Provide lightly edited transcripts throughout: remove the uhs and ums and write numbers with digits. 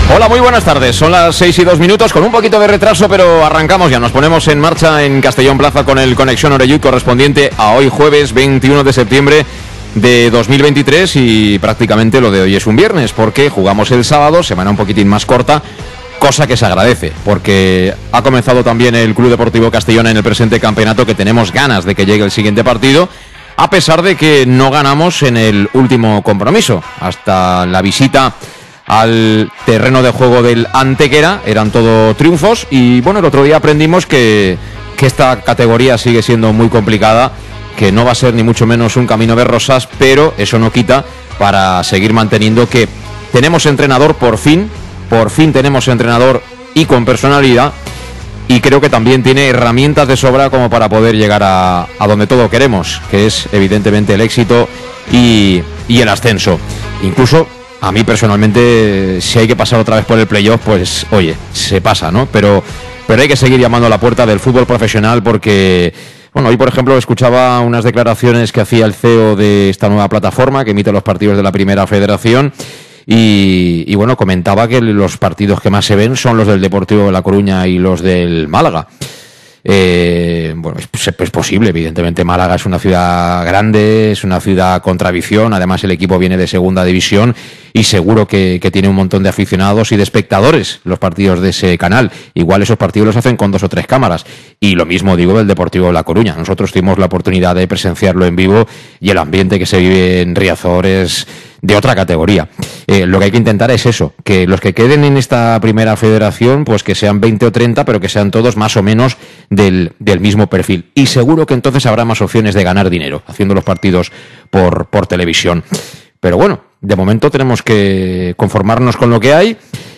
Hola, muy buenas tardes. Son las 6:02 con un poquito de retraso, pero arrancamos ya. Nos ponemos en marcha en Castellón Plaza con el Conexión Orellut correspondiente a hoy jueves 21 de septiembre de 2023 y prácticamente lo de hoy es un viernes porque jugamos el sábado, semana un poquitín más corta, cosa que se agradece porque ha comenzado también el Club Deportivo Castellón en el presente campeonato, que tenemos ganas de que llegue el siguiente partido, a pesar de que no ganamos en el último compromiso. Hasta la visita al terreno de juego del Antequera eran todo triunfos y bueno, el otro día aprendimos que esta categoría sigue siendo muy complicada, que no va a ser ni mucho menos un camino de rosas, pero eso no quita para seguir manteniendo que tenemos entrenador por fin tenemos entrenador y con personalidad, y creo que también tiene herramientas de sobra como para poder llegar a donde todos queremos, que es evidentemente el éxito y el ascenso. Incluso a mí personalmente, si hay que pasar otra vez por el playoff, pues oye, se pasa, ¿no? Pero hay que seguir llamando a la puerta del fútbol profesional porque, bueno, hoy por ejemplo escuchaba unas declaraciones que hacía el CEO de esta nueva plataforma que emite los partidos de la Primera Federación y bueno, comentaba que los partidos que más se ven son los del Deportivo de La Coruña y los del Málaga. Bueno, es posible, evidentemente Málaga es una ciudad grande, es una ciudad con tradición, además el equipo viene de segunda división y seguro que tiene un montón de aficionados y de espectadores los partidos de ese canal. Igual esos partidos los hacen con 2 o 3 cámaras y lo mismo digo del Deportivo de La Coruña. Nosotros tuvimos la oportunidad de presenciarlo en vivo y el ambiente que se vive en Riazor es de otra categoría. Lo que hay que intentar es eso, que los que queden en esta Primera Federación, pues que sean 20 o 30, pero que sean todos más o menos del mismo perfil. Y seguro que entonces habrá más opciones de ganar dinero haciendo los partidos por televisión. Pero bueno, de momento tenemos que conformarnos con lo que hay,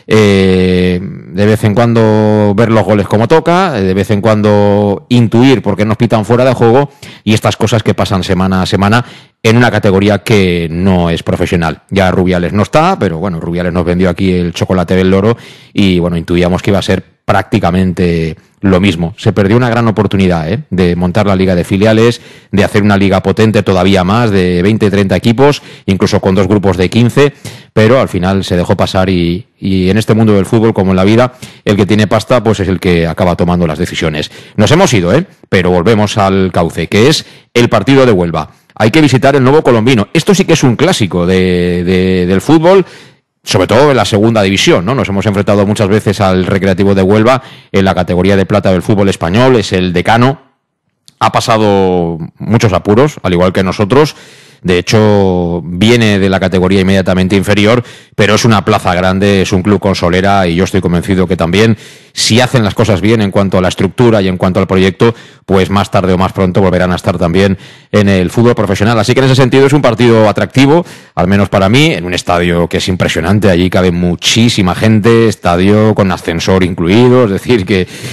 de vez en cuando ver los goles como toca, de vez en cuando intuir por qué nos pitan fuera de juego y estas cosas que pasan semana a semana en una categoría que no es profesional. Ya Rubiales no está, pero bueno, Rubiales nos vendió aquí el chocolate del loro y bueno, intuíamos que iba a ser prácticamente lo mismo. Se perdió una gran oportunidad de montar la liga de filiales, de hacer una liga potente todavía más, de 20-30 equipos, incluso con 2 grupos de 15, pero al final se dejó pasar y en este mundo del fútbol, como en la vida, el que tiene pasta pues es el que acaba tomando las decisiones. Nos hemos ido, pero volvemos al cauce, que es el partido de Huelva. Hay que visitar el Nuevo Colombino. Esto sí que es un clásico del fútbol, sobre todo en la segunda división, ¿no? Nos hemos enfrentado muchas veces al Recreativo de Huelva en la categoría de plata del fútbol español, es el decano, ha pasado muchos apuros, al igual que nosotros. De hecho, viene de la categoría inmediatamente inferior, pero es una plaza grande, es un club con solera y yo estoy convencido que también, si hacen las cosas bien en cuanto a la estructura y en cuanto al proyecto, pues más tarde o más pronto volverán a estar también en el fútbol profesional. Así que en ese sentido es un partido atractivo, al menos para mí, en un estadio que es impresionante, allí cabe muchísima gente, estadio con ascensor incluido, es decir,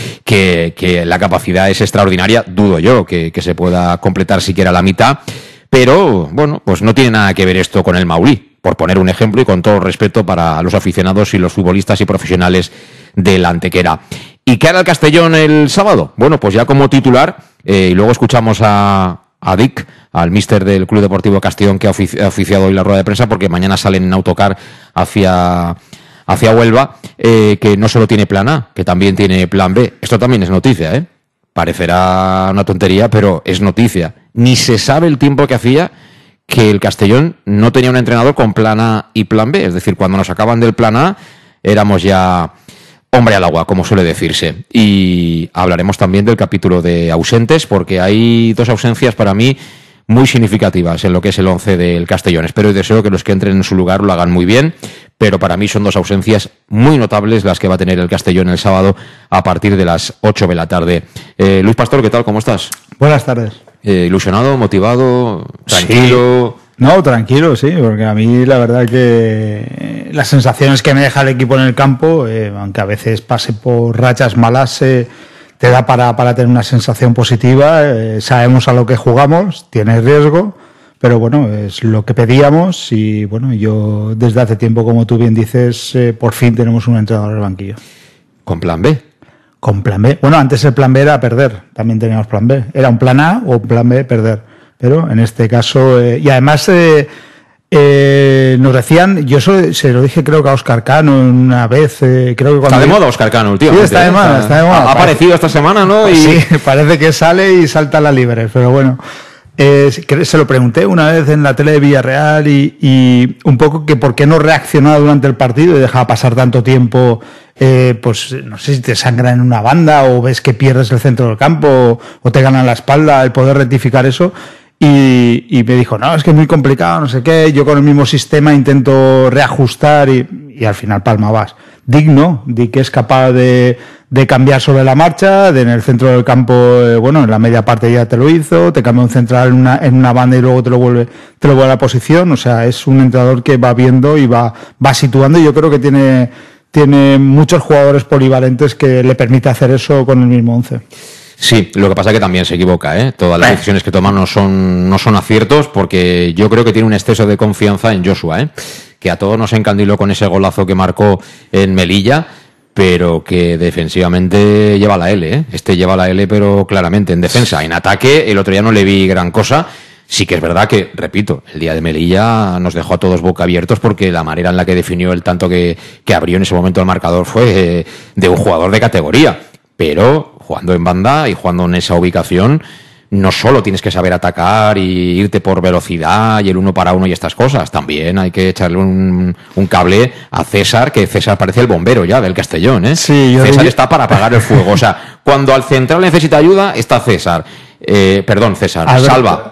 que la capacidad es extraordinaria, dudo yo que se pueda completar siquiera la mitad. Pero, bueno, pues no tiene nada que ver esto con el Maurí, por poner un ejemplo y con todo respeto para los aficionados y los futbolistas y profesionales del Antequera. ¿Y qué hará el Castellón el sábado? Bueno, pues ya como titular, y luego escuchamos a Dick, al míster del Club Deportivo Castellón, que ha oficiado hoy la rueda de prensa, porque mañana salen en autocar hacia Huelva, que no solo tiene plan A, que también tiene plan B. Esto también es noticia, Parecerá una tontería, pero es noticia. Ni se sabe el tiempo que hacía que el Castellón no tenía un entrenador con plan A y plan B. Es decir, cuando nos sacaban del plan A, éramos ya hombre al agua, como suele decirse. Y hablaremos también del capítulo de ausentes, porque hay 2 ausencias para mí muy significativas en lo que es el 11 del Castellón. Espero y deseo que los que entren en su lugar lo hagan muy bien, pero para mí son 2 ausencias muy notables las que va a tener el Castellón el sábado a partir de las 8 de la tarde. Luis Pastor, ¿qué tal? ¿Cómo estás? Buenas tardes. ¿Ilusionado, motivado, tranquilo? Sí. No, tranquilo, sí, porque a mí la verdad que las sensaciones que me deja el equipo en el campo, aunque a veces pase por rachas malas, te da para tener una sensación positiva. Sabemos a lo que jugamos, tiene riesgo, pero bueno, es lo que pedíamos y bueno, yo desde hace tiempo, como tú bien dices, por fin tenemos un entrenador en el banquillo. ¿Con plan B? Con plan B. Bueno, antes el plan B era perder, también teníamos plan B. Era un plan A o un plan B, perder. Pero en este caso, y además Nos decían, yo se lo dije creo que a Óscar Cano una vez, creo que cuando... Está de moda Óscar Cano últimamente. Sí, está de moda. Ha aparecido esta semana, ¿no? Sí, parece que sale y salta a la libre, pero bueno. Se lo pregunté una vez en la tele de Villarreal y un poco que por qué no reaccionaba durante el partido y dejaba pasar tanto tiempo, pues no sé si te sangra en una banda o ves que pierdes el centro del campo o te ganan la espalda, el poder rectificar eso. Y me dijo, no, es que es muy complicado, no sé qué, yo con el mismo sistema intento reajustar y al final palma vas. Dick que es capaz de cambiar sobre la marcha, en el centro del campo, bueno, en la media parte ya te lo hizo, te cambia un central en una banda y luego te lo vuelve a la posición, o sea, es un entrenador que va viendo y va situando, y yo creo que tiene muchos jugadores polivalentes que le permite hacer eso con el mismo 11. Sí, lo que pasa es que también se equivoca, ¿eh? Todas las decisiones que toma no son aciertos, porque yo creo que tiene un exceso de confianza en Joshua, que a todos nos encandiló con ese golazo que marcó en Melilla, pero que defensivamente lleva la L, Este lleva la L, pero claramente en defensa. En ataque, el otro día no le vi gran cosa. Sí que es verdad que, repito, el día de Melilla nos dejó a todos boca abiertos porque la manera en la que definió el tanto que abrió en ese momento el marcador fue de un jugador de categoría. Pero jugando en banda y jugando en esa ubicación, no solo tienes que saber atacar y irte por velocidad y el 1 para 1 y estas cosas, también hay que echarle un cable a César, que César parece el bombero ya del Castellón, Sí, César está para apagar el fuego, o sea, cuando al central necesita ayuda, está César. César,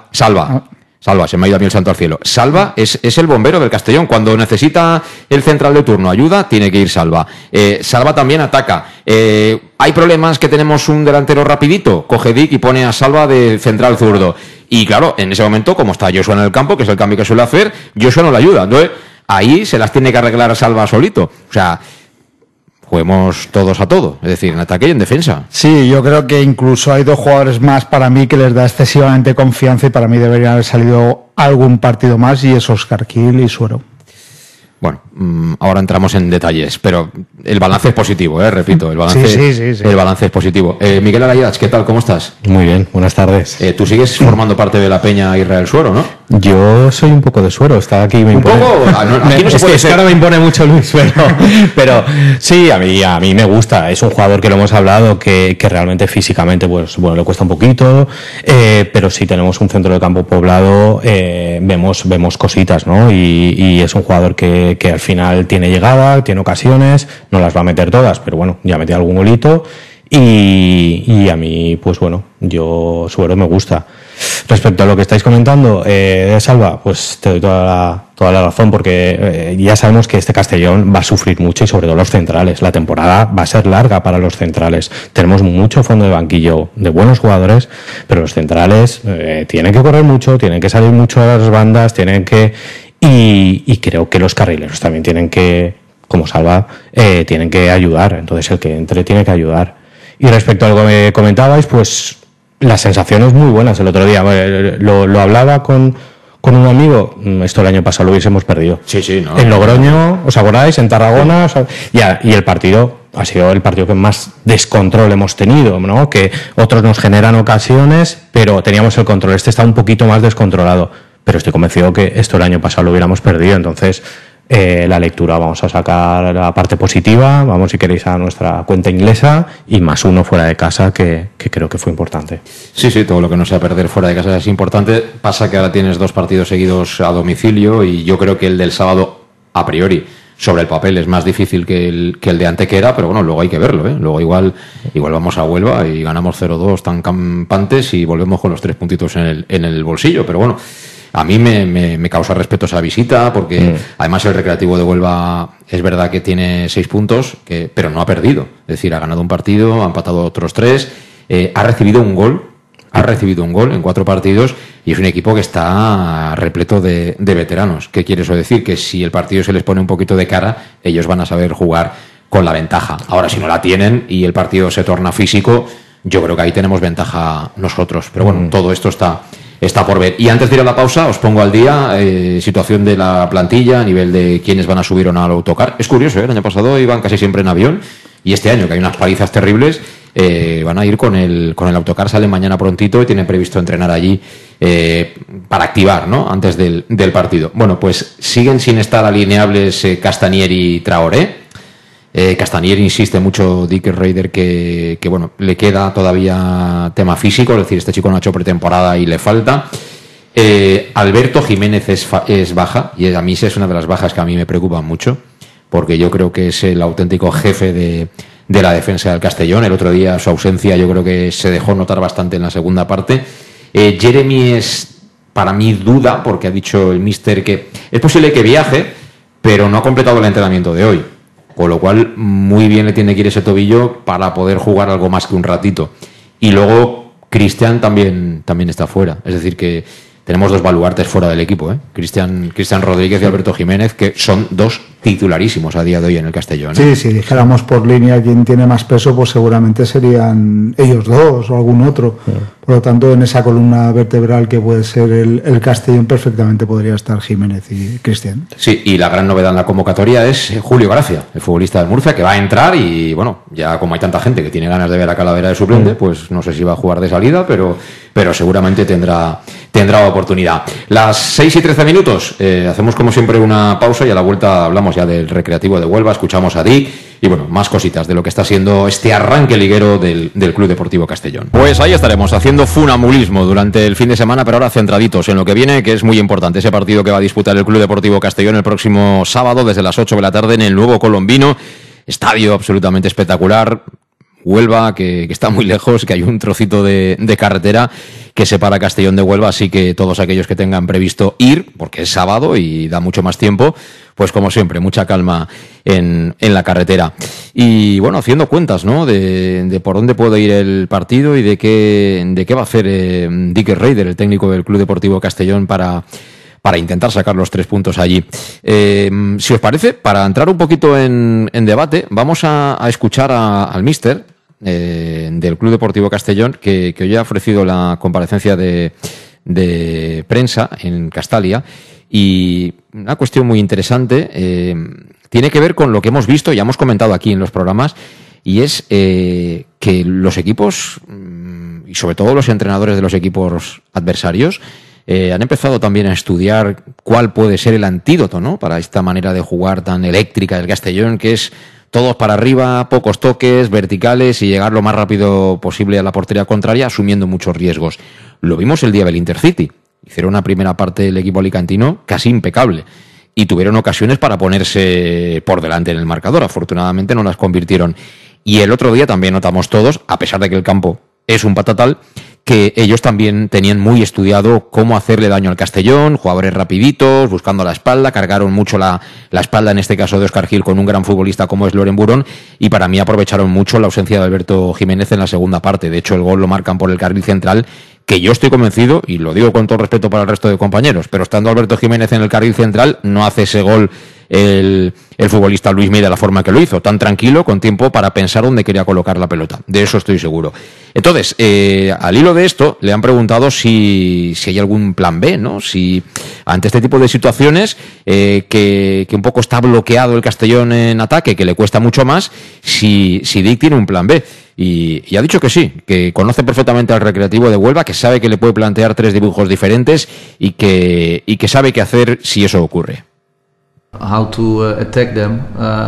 Salva, se me ha ido a mí el santo al cielo. Salva es el bombero del Castellón. Cuando necesita el central de turno ayuda, tiene que ir Salva. Salva también ataca. Hay problemas que tenemos un delantero rapidito. Coge Dick y pone a Salva de central zurdo. Y claro, en ese momento, como está Joshua en el campo, que es el cambio que suele hacer, Joshua no le ayuda. Entonces, ahí se las tiene que arreglar a Salva solito. O sea, juguemos todos a todo, es decir, en ataque y en defensa. Sí, yo creo que incluso hay dos jugadores más para mí que les da excesivamente confianza y para mí deberían haber salido algún partido más, y es Óscar Gil y Suero. Bueno, ahora entramos en detalles, pero el balance es positivo, repito, el balance, sí. El balance es positivo. Miguel Arayats, ¿qué tal? ¿Cómo estás? Muy bien, buenas tardes. Tú sigues formando parte de la peña Israel Suero, ¿no? Yo soy un poco de Suero, está aquí me impone. ¿Un poco? Aquí no se puede ser. Ahora me impone mucho Luis, pero sí, a mí me gusta. Es un jugador que lo hemos hablado, que realmente físicamente, pues bueno, le cuesta un poquito, pero si tenemos un centro de campo poblado, vemos cositas, ¿no? Y es un jugador que al final tiene llegada, tiene ocasiones, no las va a meter todas, pero bueno, ya metió algún golito. Y a mí, pues bueno, Suero me gusta. Respecto a lo que estáis comentando de Salva, pues te doy toda la razón, porque ya sabemos que este Castellón va a sufrir mucho, y sobre todo los centrales. La temporada va a ser larga para los centrales. Tenemos mucho fondo de banquillo de buenos jugadores, pero los centrales tienen que correr mucho, tienen que salir mucho a las bandas, tienen que... Y creo que los carrileros también tienen que, como Salva, tienen que ayudar. Entonces el que entre tiene que ayudar. Y respecto a lo que me comentabais, pues las sensaciones muy buenas el otro día. Lo hablaba con un amigo. Esto el año pasado lo hubiésemos perdido. Sí, no. En Logroño, ¿os acordáis? En Tarragona. Y el partido ha sido el partido que más descontrol hemos tenido, ¿no? Que otros nos generan ocasiones, pero teníamos el control. Este está un poquito más descontrolado. Pero estoy convencido que esto el año pasado lo hubiéramos perdido. Entonces, la lectura, vamos a sacar la parte positiva, vamos, si queréis, a nuestra cuenta inglesa, y +1 fuera de casa, que creo que fue importante. Sí, todo lo que no sea perder fuera de casa es importante. Pasa que ahora tienes 2 partidos seguidos a domicilio, y yo creo que el del sábado, a priori, sobre el papel es más difícil que el de Antequera, pero bueno, luego hay que verlo, Luego igual vamos a Huelva y ganamos 0-2 tan campantes y volvemos con los 3 puntitos en el bolsillo, pero bueno, a mí me causa respeto esa visita, porque además el Recreativo de Huelva es verdad que tiene 6 puntos, pero no ha perdido. Es decir, ha ganado un partido, ha empatado otros 3, ha recibido un gol en 4 partidos, y es un equipo que está repleto de veteranos. ¿Qué quiere eso decir? Que si el partido se les pone un poquito de cara, ellos van a saber jugar con la ventaja. Ahora, si no la tienen y el partido se torna físico, yo creo que ahí tenemos ventaja nosotros. Pero bueno, todo esto está por ver. Y antes de ir a la pausa, os pongo al día situación de la plantilla a nivel de quiénes van a subir o no al autocar. Es curioso, el año pasado iban casi siempre en avión, y este año, que hay unas palizas terribles, van a ir con el autocar, salen mañana prontito y tienen previsto entrenar allí para activar, ¿no?, antes del partido. Bueno, pues siguen sin estar alineables Castanier y Traoré. Castanier insiste mucho, Dick Raider, que bueno, le queda todavía tema físico, es decir, este chico no ha hecho pretemporada y le falta. Alberto Jiménez es baja, y a mí es una de las bajas que a mí me preocupan mucho, porque yo creo que es el auténtico jefe de la defensa del Castellón. El otro día su ausencia yo creo que se dejó notar bastante en la segunda parte. Jeremy es para mí duda, porque ha dicho el míster que es posible que viaje, pero no ha completado el entrenamiento de hoy, con lo cual muy bien le tiene que ir ese tobillo para poder jugar algo más que un ratito. Y luego Cristian también está fuera, es decir que tenemos dos baluartes fuera del equipo, Cristian Rodríguez y Alberto Jiménez, que son dos titularísimos a día de hoy en el Castellón. Sí, si dijéramos por línea quién tiene más peso, pues seguramente serían ellos dos o algún otro. Sí. Por lo tanto, en esa columna vertebral que puede ser el Castellón, perfectamente podría estar Jiménez y Cristian. Sí, y la gran novedad en la convocatoria es Julio Gracia, el futbolista del Murcia, que va a entrar y, bueno, ya como hay tanta gente que tiene ganas de ver a Calavera de suplente, pues no sé si va a jugar de salida, pero seguramente tendrá oportunidad. Las 6:13, hacemos como siempre una pausa y a la vuelta hablamos ya del Recreativo de Huelva, escuchamos a Dick y bueno, más cositas de lo que está siendo este arranque liguero del Club Deportivo Castellón. Pues ahí estaremos haciendo funambulismo durante el fin de semana, pero ahora centraditos en lo que viene, que es muy importante, ese partido que va a disputar el Club Deportivo Castellón el próximo sábado desde las 8 de la tarde en el nuevo Colombino, estadio absolutamente espectacular. Huelva, que está muy lejos, que hay un trocito de carretera que separa Castellón de Huelva, así que todos aquellos que tengan previsto ir, porque es sábado y da mucho más tiempo, pues como siempre, mucha calma en la carretera. Y bueno, haciendo cuentas, ¿no?, de por dónde puede ir el partido y de qué va a hacer Dick Raider, el técnico del Club Deportivo Castellón, para intentar sacar los 3 puntos allí. Si os parece, para entrar un poquito en debate, vamos a escuchar al míster del Club Deportivo Castellón, que hoy ha ofrecido la comparecencia de prensa en Castalia, y una cuestión muy interesante tiene que ver con lo que hemos visto, ya hemos comentado aquí en los programas, y es que los equipos, y sobre todo los entrenadores de los equipos adversarios, han empezado también a estudiar cuál puede ser el antídoto, ¿no?, para esta manera de jugar tan eléctrica del Castellón, que es todos para arriba, pocos toques, verticales y llegar lo más rápido posible a la portería contraria, asumiendo muchos riesgos. Lo vimos el día del Intercity. Hicieron una primera parte del equipo alicantino casi impecable y tuvieron ocasiones para ponerse por delante en el marcador. Afortunadamente no las convirtieron. Y el otro día también notamos todos, a pesar de que el campo es un patatal, que ellos también tenían muy estudiado cómo hacerle daño al Castellón, jugadores rapiditos, buscando la espalda, cargaron mucho la espalda, en este caso de Óscar Gil, con un gran futbolista como es Loren Burón, y para mí aprovecharon mucho la ausencia de Alberto Jiménez en la segunda parte. De hecho, el gol lo marcan por el carril central, que yo estoy convencido, y lo digo con todo respeto para el resto de compañeros, pero estando Alberto Jiménez en el carril central, no hace ese gol el futbolista Luis Mí de la forma que lo hizo, tan tranquilo, con tiempo para pensar dónde quería colocar la pelota. De eso estoy seguro. Entonces, al hilo de esto, le han preguntado si hay algún plan B, ¿no? Si ante este tipo de situaciones, que un poco está bloqueado el Castellón en ataque, que le cuesta mucho más, si Dick tiene un plan B. Y ha dicho que sí, que conoce perfectamente al Recreativo de Huelva, que sabe que le puede plantear 3 dibujos diferentes y que sabe qué hacer si eso ocurre. How to attack them,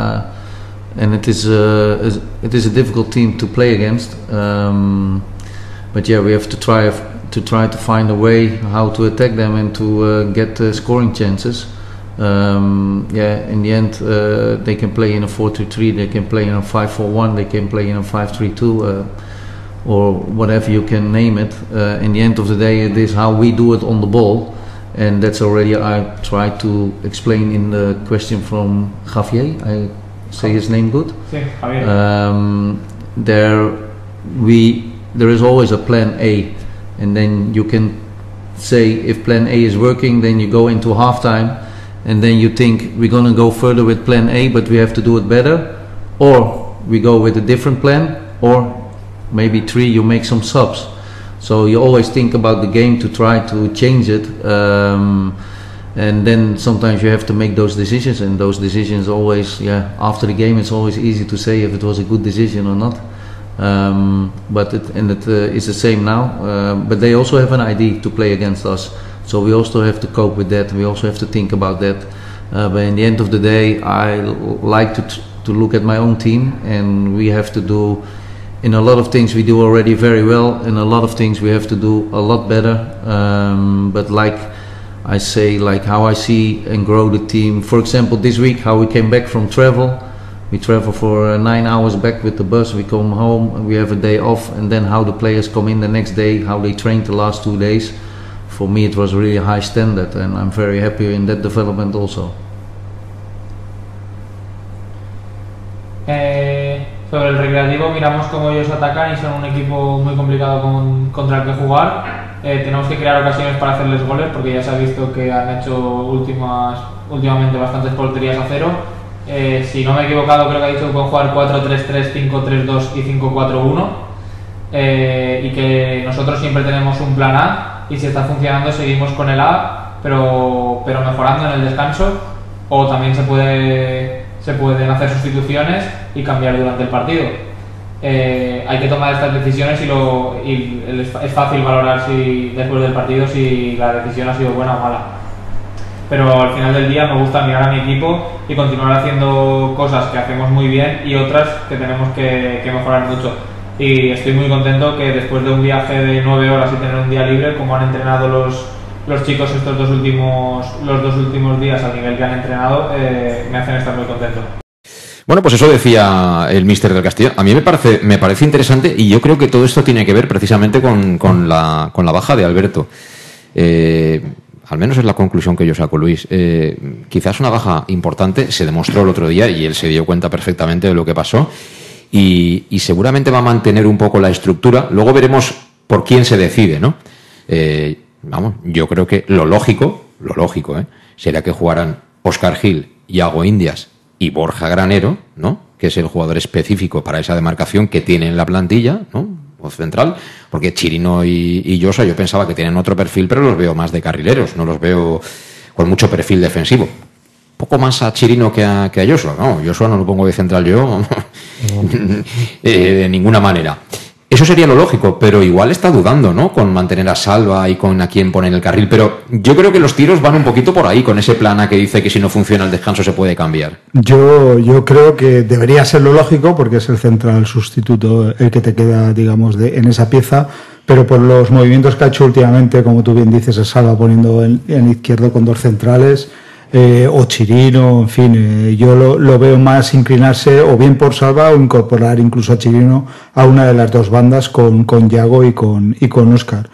and it is a difficult team to play against. But yeah, we have to try to find a way how to attack them and to get scoring chances. Yeah, in the end, they can play in a 4-2-3, they can play in a 5-4-1, they can play in a 5-3-2, or whatever you can name it. In the end of the day, it is how we do it on the ball. And that's already I tried to explain in the question from Javier. I say his name good. Sí, Javier. There is always a plan A, and then you can say if plan A is working, then you go into halftime, and then you think we're gonna go further with plan A, but we have to do it better, or we go with a different plan, or maybe 3 you make some subs. So you always think about the game to try to change it, and then sometimes you have to make those decisions, and those decisions always, after the game it's always easy to say if it was a good decision or not. But it is the same now. But they also have an idea to play against us, so we also have to cope with that. We also have to think about that. But in the end of the day, I like to look at my own team, and we have to do. In a lot of things we do already very well. In a lot of things we have to do a lot better. But like I say, like how I see and grow the team. For example, this week, how we came back from travel. We travel for 9 hours back with the bus. We come home, we have a day off, and then how the players come in the next day, how they trained the last 2 days. For me, it was really a high standard, and I'm very happy in that development also. Sobre el Recreativo, miramos cómo ellos atacan y son un equipo muy complicado contra el que jugar. Tenemos que crear ocasiones para hacerles goles, porque ya se ha visto que han hecho últimamente bastantes porterías a cero. Si no me he equivocado, creo que ha dicho que pueden jugar 4-3-3, 5-3-2 y 5-4-1, y que nosotros siempre tenemos un plan A, y si está funcionando seguimos con el A, pero mejorando en el descanso, o también se pueden hacer sustituciones y cambiar durante el partido. Hay que tomar estas decisiones y es fácil valorar después del partido si la decisión ha sido buena o mala. Pero al final del día me gusta mirar a mi equipo y continuar haciendo cosas que hacemos muy bien y otras que tenemos que mejorar mucho. Y estoy muy contento que después de un viaje de 9 horas y tener un día libre, como han entrenado los chicos los dos últimos días al nivel que han entrenado, me hacen estar muy contento. Bueno, pues eso decía el míster del Castellón. A mí me parece interesante, y yo creo que todo esto tiene que ver precisamente con la baja de Alberto. Al menos es la conclusión que yo saco, Luis. Quizás una baja importante, se demostró el otro día y él se dio cuenta perfectamente de lo que pasó, y seguramente va a mantener un poco la estructura. Luego veremos por quién se decide, ¿no? Yo creo que lo lógico, sería que jugaran Óscar Gil, Iago Indias y Borja Granero, ¿no? Que es el jugador específico para esa demarcación que tiene en la plantilla, ¿no? O central, porque Chirino y Joshua yo pensaba que tienen otro perfil, pero los veo más de carrileros, no los veo con mucho perfil defensivo. Poco más a Chirino que a Joshua. No, Joshua no lo pongo de central yo, de ninguna manera. Eso sería lo lógico, pero igual está dudando, ¿no? Con mantener a Salva y con a quién pone en el carril. Pero yo creo que los tiros van un poquito por ahí, con ese plan A que dice que si no funciona el descanso se puede cambiar. Yo creo que debería ser lo lógico, porque es el central sustituto el que te queda, digamos, en esa pieza. Pero por los movimientos que ha hecho últimamente, como tú bien dices, a Salva poniendo en izquierdo con dos centrales, o Chirino, en fin, yo lo veo más inclinarse o bien por Salva o incorporar incluso a Chirino a una de las dos bandas con Iago y con Óscar.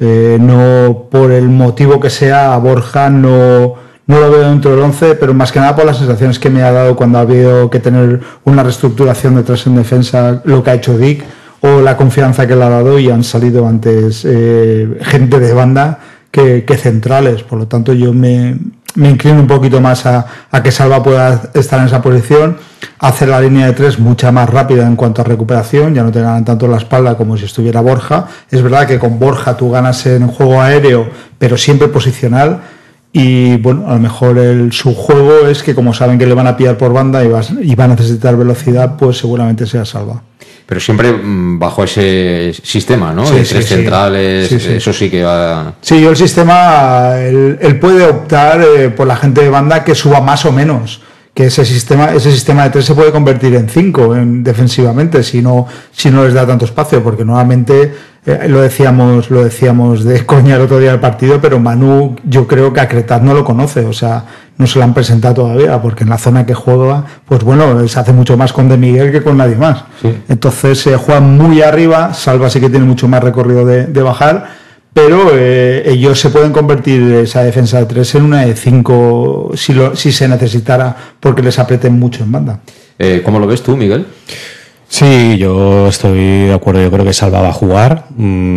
No por el motivo que sea, a Borja no lo veo dentro del 11, pero más que nada por las sensaciones que me ha dado cuando ha habido que tener una reestructuración detrás en defensa, lo que ha hecho Dick, o la confianza que le ha dado, y han salido antes gente de banda que centrales. Por lo tanto, yo me inclino un poquito más a que Salva pueda estar en esa posición, hacer la línea de 3 mucha más rápida en cuanto a recuperación, ya no te ganan tanto la espalda como si estuviera Borja. Es verdad que con Borja tú ganas en juego aéreo, pero siempre posicional, y bueno, a lo mejor su juego es que, como saben que le van a pillar por banda y va a necesitar velocidad, pues seguramente sea Salva. Pero siempre bajo ese sistema, ¿no? Sí, de tres centrales, eso sí que va... Sí, yo el sistema, él puede optar por la gente de banda que suba más o menos, que ese sistema de 3 se puede convertir en 5 defensivamente, si no les da tanto espacio, porque normalmente, lo decíamos de coña el otro día del partido, pero Manu, yo creo que a Cretat no lo conoce, o sea, no se lo han presentado todavía, porque en la zona que juega, pues bueno, se hace mucho más con De Miguel que con nadie más. Sí. Entonces se juega muy arriba, Salva sí que tiene mucho más recorrido de bajar, pero ellos se pueden convertir esa defensa de 3 en una de 5 si se necesitara, porque les aprieten mucho en banda. ¿Cómo lo ves tú, Miguel? Sí, yo estoy de acuerdo, yo creo que Salva va a jugar.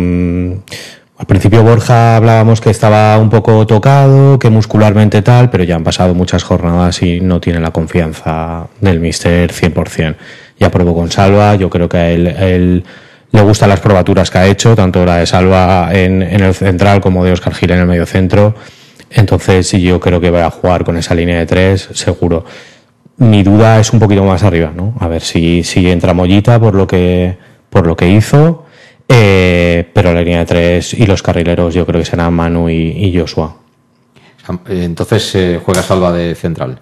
Al principio Borja hablábamos que estaba un poco tocado, que muscularmente tal, pero ya han pasado muchas jornadas y no tiene la confianza del míster 100%. Ya probó con Salva, yo creo que a él le gustan las probaturas que ha hecho, tanto la de Salva en el central como de Óscar Gil en el medio centro. Entonces yo creo que va a jugar con esa línea de 3, seguro. Mi duda es un poquito más arriba, ¿no? A ver si entra Mollita por lo que por lo que hizo, pero la línea de 3 y los carrileros yo creo que serán Manu y Joshua. Entonces juega Salva de central.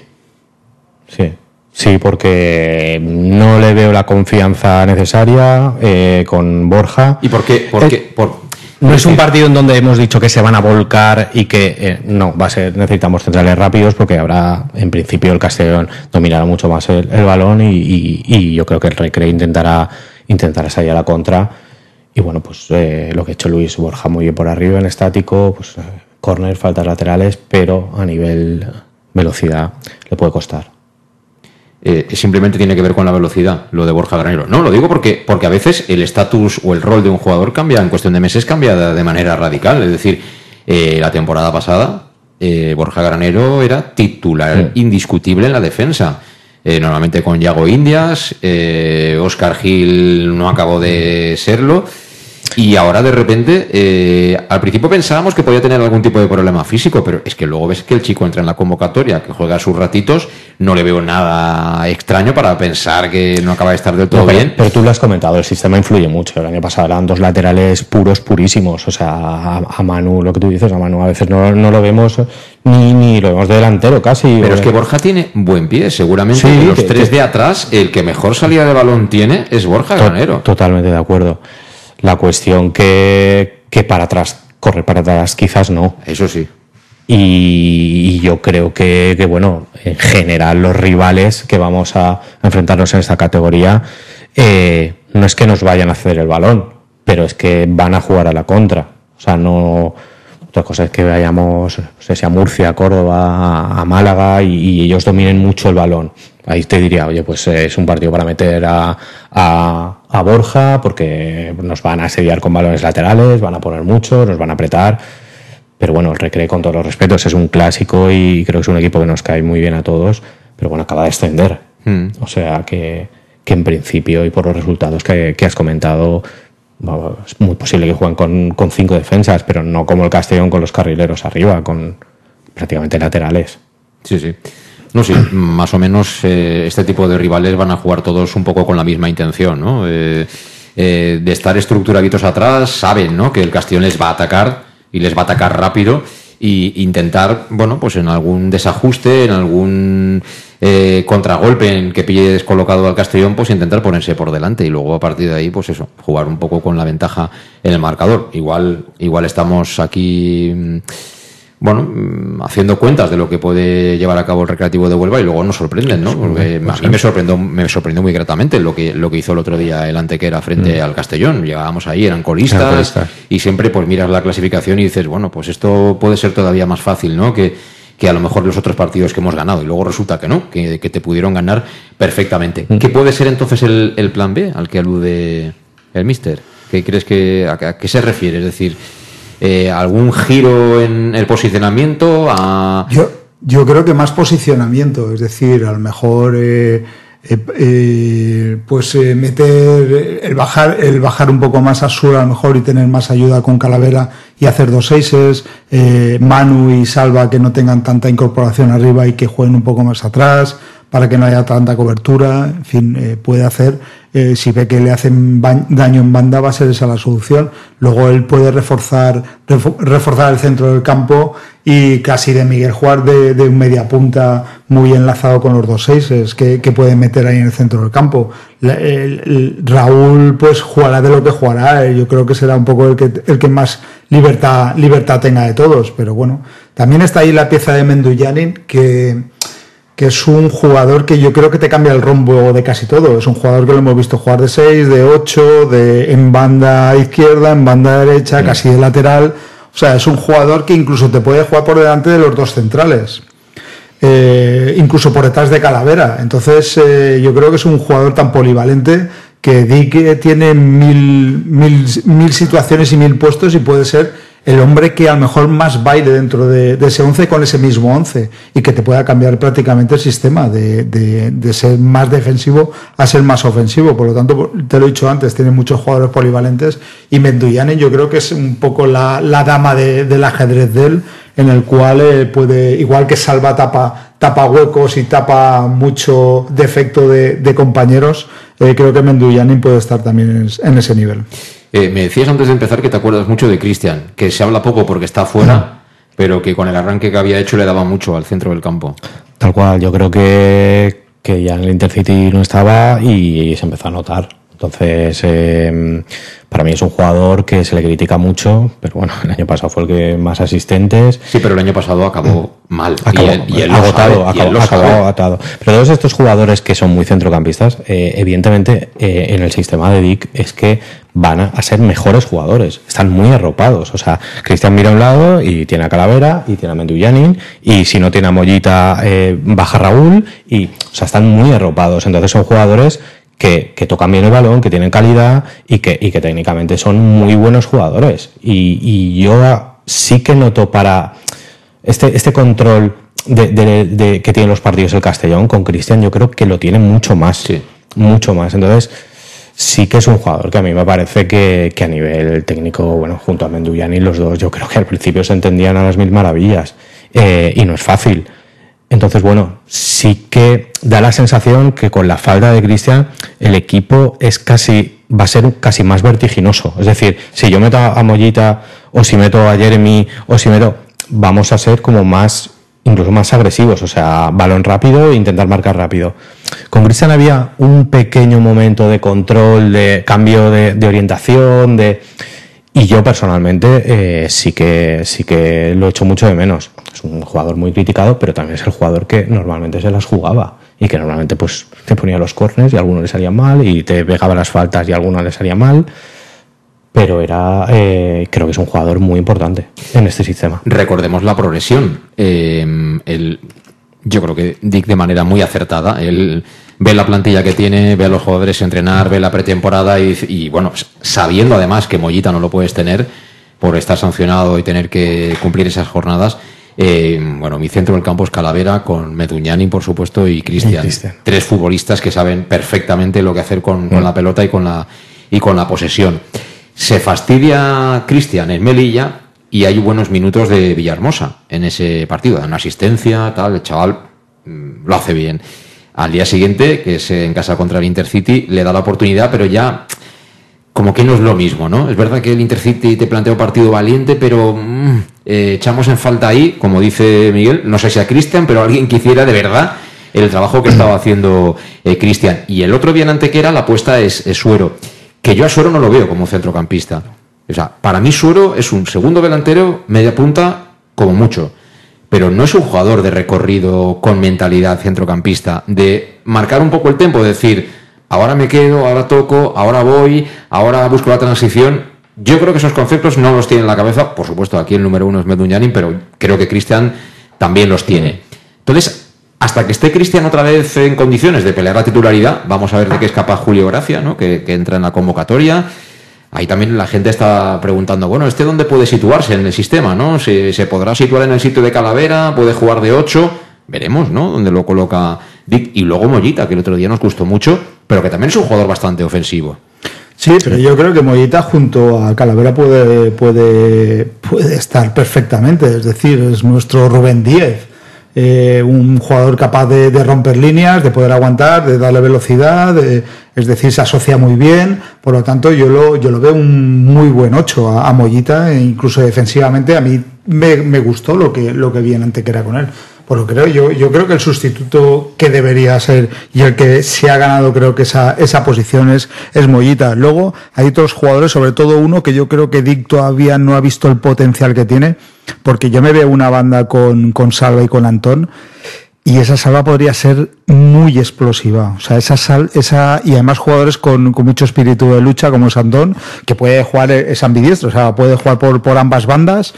Sí, porque no le veo la confianza necesaria con Borja. ¿Y por qué? No es un partido en donde hemos dicho que se van a volcar y que no, va a ser, necesitamos centrales rápidos porque ahora, en principio, el Castellón dominará mucho más el balón y yo creo que el Recre intentará salir a la contra. Y bueno, pues lo que ha hecho Luis Borja muy bien por arriba en estático, pues córner, faltas laterales, pero a nivel velocidad le puede costar. Simplemente tiene que ver con la velocidad, lo de Borja Granero. No, lo digo porque a veces el estatus o el rol de un jugador cambia, en cuestión de meses cambia de manera radical. Es decir, la temporada pasada Borja Granero era titular indiscutible en la defensa. Normalmente con Yago Indias, Óscar Gil no acabó de serlo. Y ahora de repente, al principio pensábamos que podía tener algún tipo de problema físico, pero es que luego ves que el chico entra en la convocatoria, que juega sus ratitos, no le veo nada extraño para pensar que no acaba de estar del todo bien. Pero tú lo has comentado, el sistema influye mucho. El año pasado eran dos laterales purísimos. O sea, a Manu, lo que tú dices, a Manu a veces no lo vemos ni lo vemos de delantero casi. Pero es que Borja tiene buen pie, seguramente de los tres de atrás, el que mejor salida de balón tiene es Borja Granero. Totalmente de acuerdo. La cuestión que para atrás, correr para atrás quizás no. Eso sí. Y yo creo que bueno, en general los rivales que vamos a enfrentarnos en esta categoría no es que nos vayan a ceder el balón, pero es que van a jugar a la contra. O sea, no... Otra cosa es que vayamos, no sé si a Murcia, Córdoba, a Málaga y ellos dominen mucho el balón. Ahí te diría, oye, pues es un partido para meter a Borja porque nos van a asediar con balones laterales, van a poner mucho, nos van a apretar. Pero bueno, el Recre, con todos los respetos, es un clásico y creo que es un equipo que nos cae muy bien a todos. Pero bueno, acaba de descender. O sea que en principio y por los resultados que has comentado, es muy posible que jueguen con 5 defensas, pero no como el Castellón con los carrileros arriba, con prácticamente laterales. Sí. No, sí, más o menos este tipo de rivales van a jugar todos un poco con la misma intención, ¿no? De estar estructuraditos atrás, saben, ¿no?, que el Castellón les va a atacar y les va a atacar rápido y intentar, bueno, pues en algún desajuste, en algún contragolpe en que pille descolocado al Castellón, pues intentar ponerse por delante y luego a partir de ahí, pues eso, jugar un poco con la ventaja en el marcador. Igual estamos aquí... bueno, haciendo cuentas de lo que puede llevar a cabo el Recreativo de Huelva y luego nos sorprenden, ¿no? Porque a mí me sorprendió muy gratamente lo que hizo el otro día el Antequera frente al Castellón. Llegábamos ahí, eran colistas y siempre pues miras la clasificación y dices, bueno, pues esto puede ser todavía más fácil, ¿no? Que a lo mejor los otros partidos que hemos ganado y luego resulta que no, que te pudieron ganar perfectamente. ¿Qué puede ser entonces el plan B al que alude el míster? ¿Qué crees a qué se refiere? Es decir... ¿algún giro en el posicionamiento? Yo creo que más posicionamiento, es decir, a lo mejor meter el bajar un poco más a sur a lo mejor y tener más ayuda con Calavera y hacer 2 seises, Manu y Salva que no tengan tanta incorporación arriba y que jueguen un poco más atrás para que no haya tanta cobertura, en fin, puede hacer, si ve que le hacen daño en banda va a ser esa la solución. Luego él puede reforzar el centro del campo y casi de Miguel jugar de un media punta muy enlazado con los 2 seises que puede meter ahí en el centro del campo. Raúl pues jugará de lo que jugará, yo creo que será un poco el que más libertad tenga de todos, pero bueno, también está ahí la pieza de Menduyanin que es un jugador que yo creo que te cambia el rumbo de casi todo. Es un jugador que lo hemos visto jugar de 6, de 8, en banda izquierda, en banda derecha, casi de lateral. O sea, es un jugador que incluso te puede jugar por delante de los 2 centrales, incluso por detrás de Calavera. Entonces yo creo que es un jugador tan polivalente que tiene mil situaciones y 1000 puestos y puede ser el hombre que a lo mejor más baile dentro de ese 11 con ese mismo 11 y que te pueda cambiar prácticamente el sistema de ser más defensivo a ser más ofensivo. Por lo tanto, te lo he dicho antes, tiene muchos jugadores polivalentes y Menduyanin yo creo que es un poco la dama del ajedrez de él, en el cual puede, igual que Salva tapa huecos y tapa mucho defecto de compañeros, creo que Menduyanin puede estar también en ese nivel. Me decías antes de empezar que te acuerdas mucho de Cristian, que se habla poco porque está fuera, pero que con el arranque que había hecho le daba mucho al centro del campo. Tal cual, yo creo que ya en el Intercity no estaba y se empezó a notar. Entonces, para mí es un jugador que se le critica mucho, pero bueno, el año pasado fue el que más asistentes. Sí, pero el año pasado acabó mal. Y él agotado. Pero todos estos jugadores que son muy centrocampistas, evidentemente en el sistema de Dick es que van a ser mejores jugadores. Están muy arropados. O sea, Cristian mira a un lado y tiene a Calavera y tiene a Menduyanin, y si no tiene a Mollita, baja Raúl, y o sea, están muy arropados. Entonces son jugadores que tocan bien el balón, que tienen calidad y que técnicamente son muy buenos jugadores. Y yo sí que noto para este control de que tienen los partidos el Castellón con Cristian, yo creo que lo tiene mucho más. Sí. Mucho más. Entonces, sí que es un jugador que a mí me parece que a nivel técnico, bueno, junto a Menduyanin, los dos, yo creo que al principio se entendían a las mil maravillas. Y no es fácil. Entonces, bueno, sí que da la sensación que con la falta de Cristian el equipo va a ser casi más vertiginoso. Es decir, si yo meto a Mollita o si meto a Jeremy vamos a ser como incluso más agresivos. O sea, balón rápido e intentar marcar rápido. Con Cristian había un pequeño momento de control, de cambio de orientación, y yo personalmente sí que lo echo mucho de menos. Es un jugador muy criticado, pero también es el jugador que normalmente se las jugaba y que normalmente pues te ponía los corners y a algunos le salían mal, y te pegaba las faltas y a algunos le salía mal, pero creo que es un jugador muy importante en este sistema. Recordemos la progresión. Yo creo que Dick, de manera muy acertada, él ve la plantilla que tiene, ve a los jugadores entrenar, ve la pretemporada y bueno, sabiendo además que Mollita no lo puedes tener por estar sancionado y tener que cumplir esas jornadas. Bueno, mi centro del campo es Calavera, con Menduyanin, por supuesto, y Cristian. Tres futbolistas que saben perfectamente lo que hacer con la pelota y con la posesión. Se fastidia Cristian en Melilla y hay buenos minutos de Villahermosa en ese partido. Da una asistencia, tal, el chaval lo hace bien. Al día siguiente, que es en casa contra el Intercity, le da la oportunidad, pero ya como que no es lo mismo, ¿no? Es verdad que el Intercity te plantea un partido valiente, pero echamos en falta ahí, como dice Miguel, no sé si a Cristian, pero alguien que hiciera de verdad el trabajo que estaba haciendo Cristian. Y el otro día en Antequera la apuesta es Suero, que yo a Suero no lo veo como centrocampista. O sea, para mí Suero es un segundo delantero, media punta, como mucho. Pero no es un jugador de recorrido con mentalidad centrocampista, de marcar un poco el tempo, de decir, ahora me quedo, ahora toco, ahora voy, ahora busco la transición. Yo creo que esos conceptos no los tiene en la cabeza. Por supuesto, aquí el número uno es Menduyanin, pero creo que Cristian también los tiene. Entonces, hasta que esté Cristian otra vez en condiciones de pelear la titularidad, vamos a ver de qué es capaz Julio Gracia, ¿no? que entra en la convocatoria. Ahí también la gente está preguntando, bueno, ¿dónde puede situarse en el sistema, no? ¿Se podrá situar en el sitio de Calavera? ¿Puede jugar de 8? Veremos, ¿no? Dónde lo coloca Dick. Y luego Mollita, que el otro día nos gustó mucho, pero que también es un jugador bastante ofensivo. Sí, pero yo creo que Mollita junto a Calavera puede estar perfectamente. Es decir, es nuestro Rubén Díez. Un jugador capaz de romper líneas, de poder aguantar, de darle velocidad, es decir, se asocia muy bien. Por lo tanto, yo lo veo un muy buen 8 a Mollita, e incluso defensivamente a mí me gustó lo que vi en Antequera con él. Por lo que yo creo que el sustituto que debería ser y el que se ha ganado, creo que esa posición es Mollita. Luego hay otros jugadores, sobre todo uno que yo creo que Dick todavía no ha visto el potencial que tiene, porque yo me veo una banda con Salva y con Antón, y esa Salva podría ser muy explosiva. O sea, y además jugadores con mucho espíritu de lucha, como es Antón, que puede jugar, es ambidiestro, o sea, puede jugar por ambas bandas.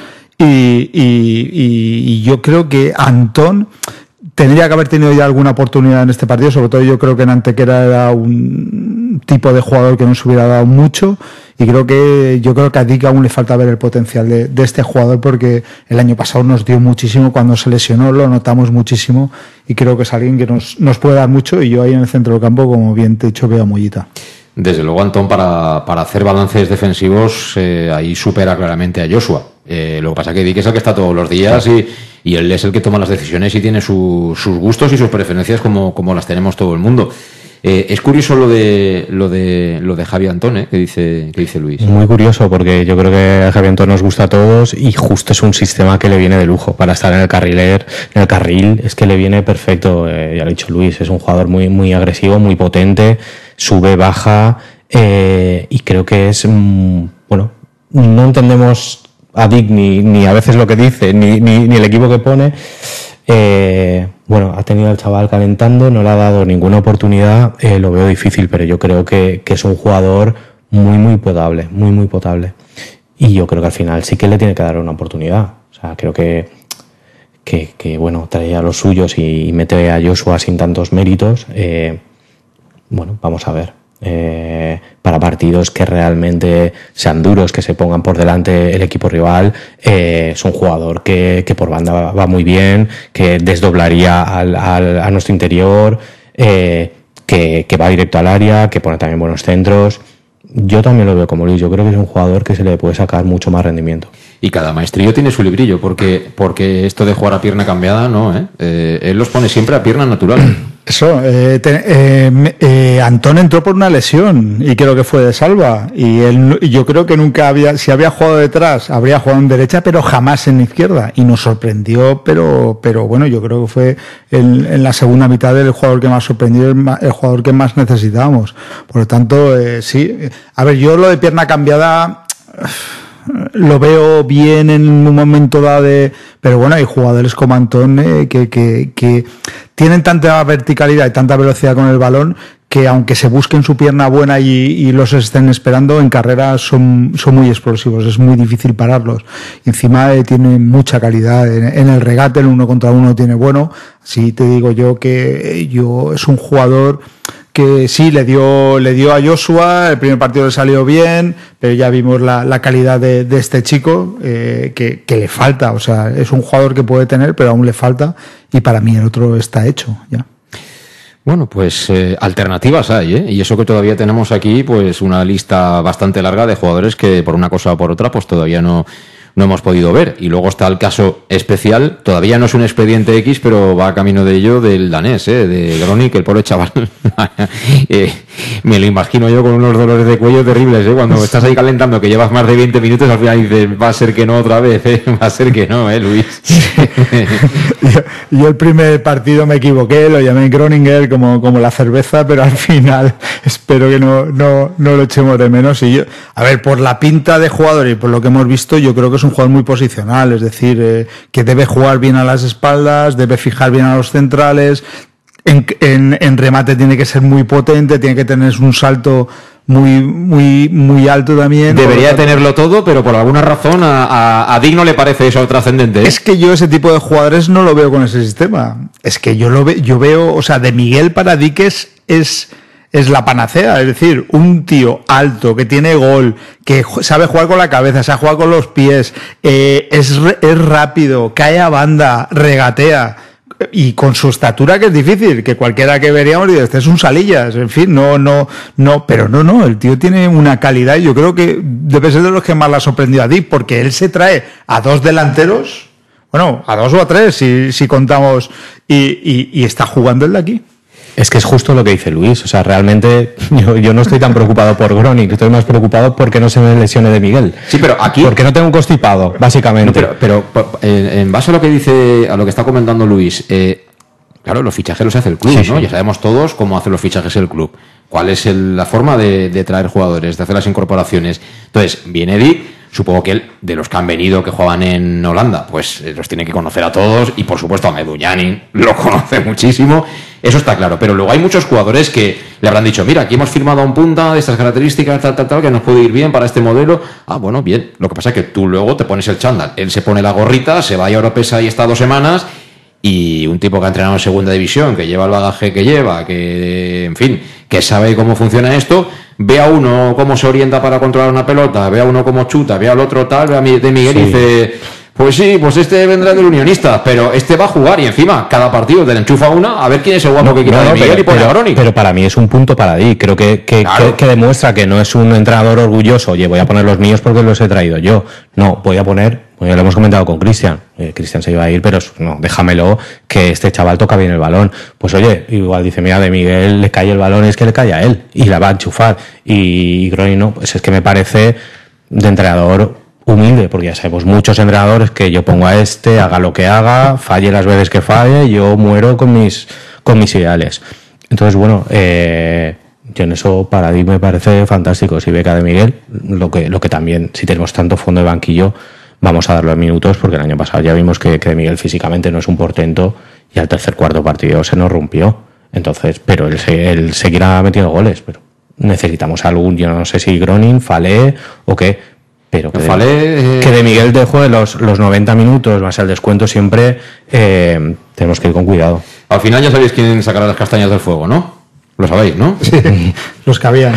Y yo creo que Antón tendría que haber tenido ya alguna oportunidad en este partido. Sobre todo yo creo que en Antequera era un tipo de jugador que no se hubiera dado mucho, y yo creo que a Dick aún le falta ver el potencial de este jugador, porque el año pasado nos dio muchísimo. Cuando se lesionó lo notamos muchísimo, y creo que es alguien que nos puede dar mucho. Y yo ahí en el centro del campo, como bien te he dicho, veo a Mollita. Desde luego, Antón, para hacer balances defensivos, ahí supera claramente a Joshua. Lo que pasa es que Dick es el que está todos los días, y él es el que toma las decisiones y tiene sus gustos y sus preferencias como las tenemos todo el mundo. Es curioso lo de Javi Antón, que dice Luis. Muy curioso, porque yo creo que Javi Antón nos gusta a todos y justo es un sistema que le viene de lujo para estar en el carril, es que le viene perfecto. Ya lo ha dicho Luis, es un jugador muy, muy agresivo, muy potente, sube, baja, y creo que es, bueno, no entendemos a Dick ni a veces lo que dice, ni el equipo que pone. Bueno, ha tenido al chaval calentando, no le ha dado ninguna oportunidad, lo veo difícil, pero yo creo que es un jugador muy, muy potable, muy, muy potable. Y yo creo que al final sí que le tiene que dar una oportunidad. O sea, creo que bueno, trae a los suyos y mete a Joshua sin tantos méritos. Bueno, vamos a ver. Para partidos que realmente sean duros, que se pongan por delante el equipo rival, es un jugador que por banda va muy bien, que desdoblaría a nuestro interior, que va directo al área, que pone también buenos centros. Yo también lo veo como Luis, yo creo que es un jugador que se le puede sacar mucho más rendimiento. Y cada maestrillo tiene su librillo, porque esto de jugar a pierna cambiada, no, él los pone siempre a pierna natural. Eso, Antón entró por una lesión y creo que fue de salva, y yo creo que nunca si había jugado detrás, habría jugado en derecha, pero jamás en izquierda, y nos sorprendió, pero bueno, yo creo que fue en la segunda mitad el jugador que más sorprendió, el jugador que más necesitábamos. Por lo tanto, sí, a ver, yo lo de pierna cambiada lo veo bien en un momento dado, pero bueno, hay jugadores como Antón que tienen tanta verticalidad y tanta velocidad con el balón que aunque se busquen su pierna buena y los estén esperando, en carrera son muy explosivos, es muy difícil pararlos. Y encima tiene mucha calidad en el regate, el 1 contra 1 tiene bueno. Así te digo yo que es un jugador que sí le dio a Joshua, el primer partido le salió bien, pero ya vimos la calidad de este chico, que le falta. O sea, es un jugador que puede tener, pero aún le falta, y para mí el otro está hecho ya. Bueno, pues alternativas hay, y eso que todavía tenemos aquí, pues una lista bastante larga de jugadores que por una cosa o por otra pues todavía no hemos podido ver. Y luego está el caso especial, todavía no es un expediente X, pero va camino de ello, del danés, de Groning, el pobre chaval. Me lo imagino yo con unos dolores de cuello terribles, cuando estás ahí calentando, que llevas más de 20 minutos, al final dices, va a ser que no otra vez, va a ser que no, Luis. Yo el primer partido me equivoqué, lo llamé Groninger como la cerveza, pero al final espero que no lo echemos de menos. Y yo, a ver, por la pinta de jugador y por lo que hemos visto, yo creo que es un jugador muy posicional, es decir, que debe jugar bien a las espaldas, debe fijar bien a los centrales, en remate tiene que ser muy potente, tiene que tener un salto muy, muy, muy alto también. Debería tenerlo todo, pero por alguna razón a Dick no le parece eso trascendente. Es que yo ese tipo de jugadores no lo veo con ese sistema. Es que yo veo, o sea, de Miguel para Dick es la panacea, es decir, un tío alto, que tiene gol, que sabe jugar con la cabeza, sabe jugar con los pies, es rápido, cae a banda, regatea, y con su estatura, que es difícil, que cualquiera que veríamos dice, este es un Salillas, en fin, pero no, el tío tiene una calidad, y yo creo que debe ser de los que más le ha sorprendido a Dick, porque él se trae a 2 delanteros, bueno, a 2 o a 3 si contamos, y está jugando el de aquí. Es que es justo lo que dice Luis, o sea, realmente yo no estoy tan preocupado por Groning, estoy más preocupado porque no se me lesione de Miguel. Sí, pero aquí... Porque no tengo un constipado, básicamente. No, pero en base a lo que dice, a lo que está comentando Luis, claro, los fichajes los hace el club, ¿no? Sí. Ya sabemos todos cómo hace los fichajes el club, cuál es la forma de traer jugadores, de hacer las incorporaciones. Entonces, viene Dick. Supongo que él, de los que han venido, que juegan en Holanda, pues los tiene que conocer a todos, y por supuesto a Medunjanin lo conoce muchísimo, eso está claro, pero luego hay muchos jugadores que le habrán dicho, mira, aquí hemos firmado a un punta de estas características, tal, que nos puede ir bien para este modelo. Ah, bueno, bien, lo que pasa es que tú luego te pones el chándal, él se pone la gorrita, se va a Europesa y está 2 semanas, y un tipo que ha entrenado en segunda división, que lleva el bagaje que lleva, que, en fin, que sabe cómo funciona esto, ve a uno cómo se orienta para controlar una pelota, ve a uno cómo chuta, ve al otro tal, ve a de Miguel, sí. Y dice, pues sí, pues este vendrá del Unionista, pero este va a jugar, y encima cada partido te le enchufa una, a ver quién es el guapo que quita de Miguel, y pone a Groning. Pero para mí es un punto para Dick, creo que demuestra que no es un entrenador orgulloso, oye, voy a poner los míos porque los he traído yo, no, voy a poner Bueno, ya lo hemos comentado con Cristian. Cristian se iba a ir, pero no, déjamelo, que este chaval toca bien el balón. Pues oye, igual dice, mira, de Miguel le cae el balón, es que le cae a él y la va a enchufar. Y Gronin no, pues es que me parece de entrenador humilde, porque ya sabemos muchos entrenadores que yo pongo a este, haga lo que haga, falle las veces que falle, yo muero con mis ideales. Entonces, bueno, yo en eso para mí me parece fantástico. Si beca de Miguel, lo que también, si tenemos tanto fondo de banquillo, vamos a darlo en minutos, porque el año pasado ya vimos que de Miguel físicamente no es un portento y al cuarto partido se nos rompió. Entonces, pero él seguirá metiendo goles, pero necesitamos algún, yo no sé si Gronin, Falé o qué, pero que de Miguel dejo de los 90 minutos más el descuento siempre, tenemos que ir con cuidado. Al final ya sabéis quién sacará las castañas del fuego, ¿no? Lo sabéis, ¿no? Sí, los que habían.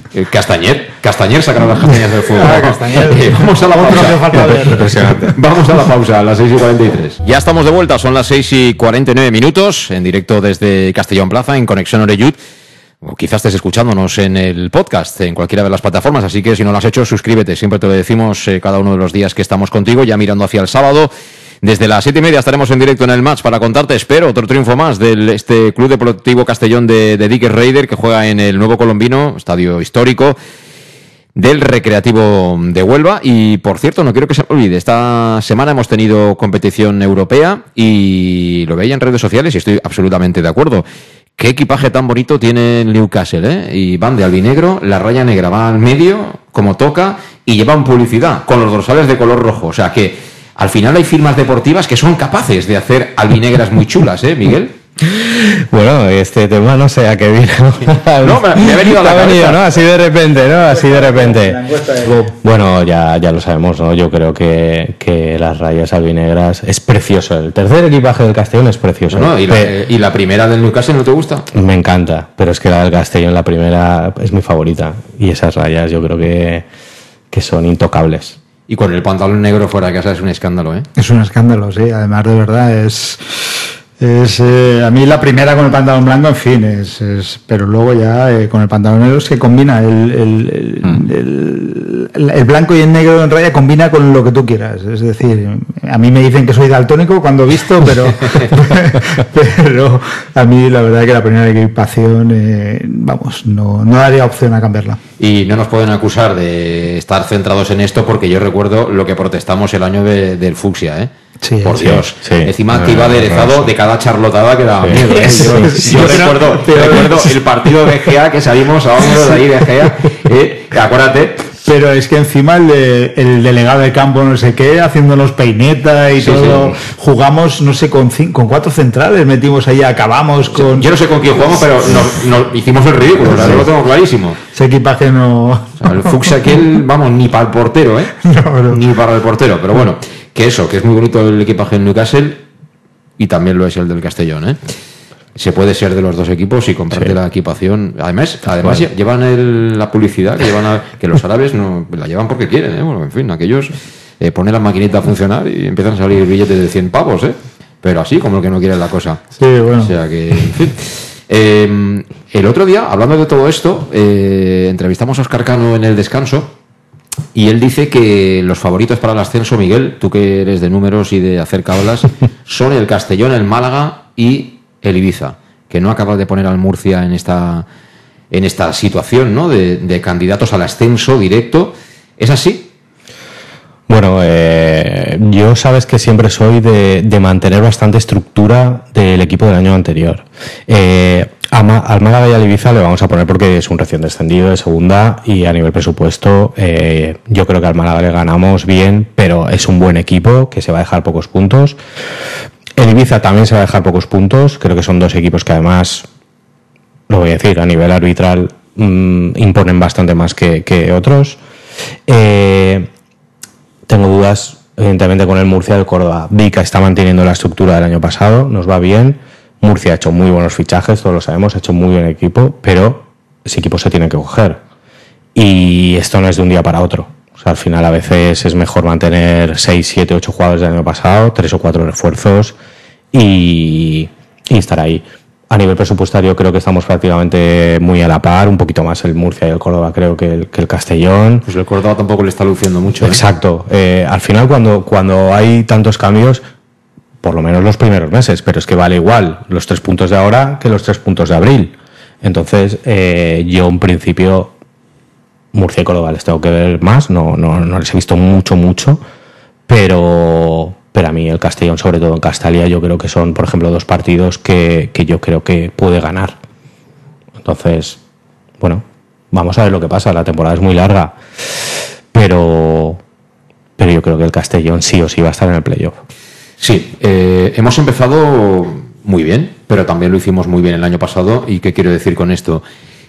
Castañer sacará las castañas del fuego. Castañer. Vamos a la pausa. Otro que falta ver. Impresionante. Vamos a la pausa, a las 6:43. Ya estamos de vuelta, son las 6:49 minutos, en directo desde Castellón Plaza, en Conexión Oreyud. O quizás estés escuchándonos en el podcast, en cualquiera de las plataformas, así que si no lo has hecho, suscríbete. Siempre te lo decimos cada uno de los días que estamos contigo, ya mirando hacia el sábado. Desde las 7:30 estaremos en directo en el match para contarte, espero, otro triunfo más de este Club Deportivo Castellón de Dicker Raider, que juega en el Nuevo Colombino, estadio histórico del Recreativo de Huelva. Y, por cierto, no quiero que se me olvide, esta semana hemos tenido competición europea y lo veía en redes sociales y estoy absolutamente de acuerdo. Qué equipaje tan bonito tiene el Newcastle, ¿eh? Y van de albinegro, la raya negra va al medio, como toca, y llevan publicidad con los dorsales de color rojo. O sea que al final hay firmas deportivas que son capaces de hacer albinegras muy chulas, ¿eh, Miguel? Bueno, este tema no sé a qué vino. No, me ha venido a la cabeza. ¿no? Así de repente, ¿no? Así de repente. Bueno, ya lo sabemos, ¿no? Yo creo que las rayas albinegras es precioso. El tercer equipaje del Castellón es precioso. No, ¿y la primera del Newcastle no te gusta? Me encanta, pero es que la del Castellón, la primera, es mi favorita. Y esas rayas yo creo que son intocables. Y con el pantalón negro fuera de casa es un escándalo, ¿eh? Es un escándalo, sí. Además, de verdad, a mí la primera con el pantalón blanco, en fin, pero luego ya con el pantalón negro es que combina el blanco y el negro en raya, combina con lo que tú quieras. Es decir, a mí me dicen que soy daltónico cuando he visto, pero a mí la verdad es que la primera equipación, no daría opción a cambiarla. Y no nos pueden acusar de estar centrados en esto, porque yo recuerdo lo que protestamos el año del fucsia, ¿eh? Sí, por Dios, sí. Encima que iba aderezado de cada charlotada que daba miedo, ¿eh? Yo recuerdo el partido de GA que salimos a hombros de ahí de GA, acuérdate. Pero es que encima el delegado de campo no sé qué, haciéndonos peineta y todo, sí. Jugamos, no sé, con 4 centrales, metimos ahí, acabamos con... Yo no sé con quién jugamos, pero nos hicimos el ridículo, sí. Lo tengo clarísimo. Ese equipaje no... O sea, el fucsia aquel, vamos, ni para el portero, ¿eh? No. Ni para el portero, pero bueno, que es muy bonito el equipaje del Newcastle y también lo es el del Castellón, ¿eh? Se puede ser de los dos equipos y comprarte la equipación. Además llevan la publicidad que los árabes no la llevan porque quieren, ¿eh? Bueno, en fin, aquellos ponen la maquinita a funcionar y empiezan a salir billetes de 100 pavos, ¿eh? Pero así como el que no quiere la cosa. Sí, bueno. O sea que, en fin. El otro día, hablando de todo esto, entrevistamos a Óscar Cano en el descanso y él dice que los favoritos para el ascenso, Miguel, tú que eres de números y de hacer cábalas, son el Castellón, el Málaga y el Ibiza, que no acaba de poner al Murcia en esta situación, ¿no? de candidatos al ascenso directo. ¿Es así? Bueno, yo sabes que siempre soy de mantener bastante estructura del equipo del año anterior. Al Málaga y al Ibiza le vamos a poner porque es un recién descendido de segunda y a nivel presupuesto yo creo que al Málaga le ganamos bien, pero es un buen equipo que se va a dejar pocos puntos. El Ibiza también se va a dejar pocos puntos. Creo que son dos equipos que además, lo voy a decir, a nivel arbitral imponen bastante más que otros. Tengo dudas, evidentemente, con el Murcia y el Córdoba. Vica está manteniendo la estructura del año pasado, nos va bien. Murcia ha hecho muy buenos fichajes, todos lo sabemos, ha hecho muy buen equipo, pero ese equipo se tiene que coger. Y esto no es de un día para otro. O sea, al final a veces es mejor mantener 6, 7, 8 jugadores del año pasado, 3 o 4 refuerzos y estar ahí. A nivel presupuestario creo que estamos prácticamente muy a la par, un poquito más el Murcia y el Córdoba creo que el Castellón. Pues el Córdoba tampoco le está luciendo mucho. Exacto. Al final cuando hay tantos cambios, por lo menos los primeros meses, pero es que vale igual los 3 puntos de ahora que los 3 puntos de abril. Entonces yo en principio Murcia y Córdoba les tengo que ver más, no les he visto mucho, pero a mí el Castellón, sobre todo en Castalia, yo creo que son, por ejemplo, 2 partidos que yo creo que puede ganar. Entonces, bueno, vamos a ver lo que pasa. La temporada es muy larga, pero yo creo que el Castellón sí o sí va a estar en el playoff. Sí, hemos empezado muy bien, pero también lo hicimos muy bien el año pasado. ¿Y qué quiero decir con esto?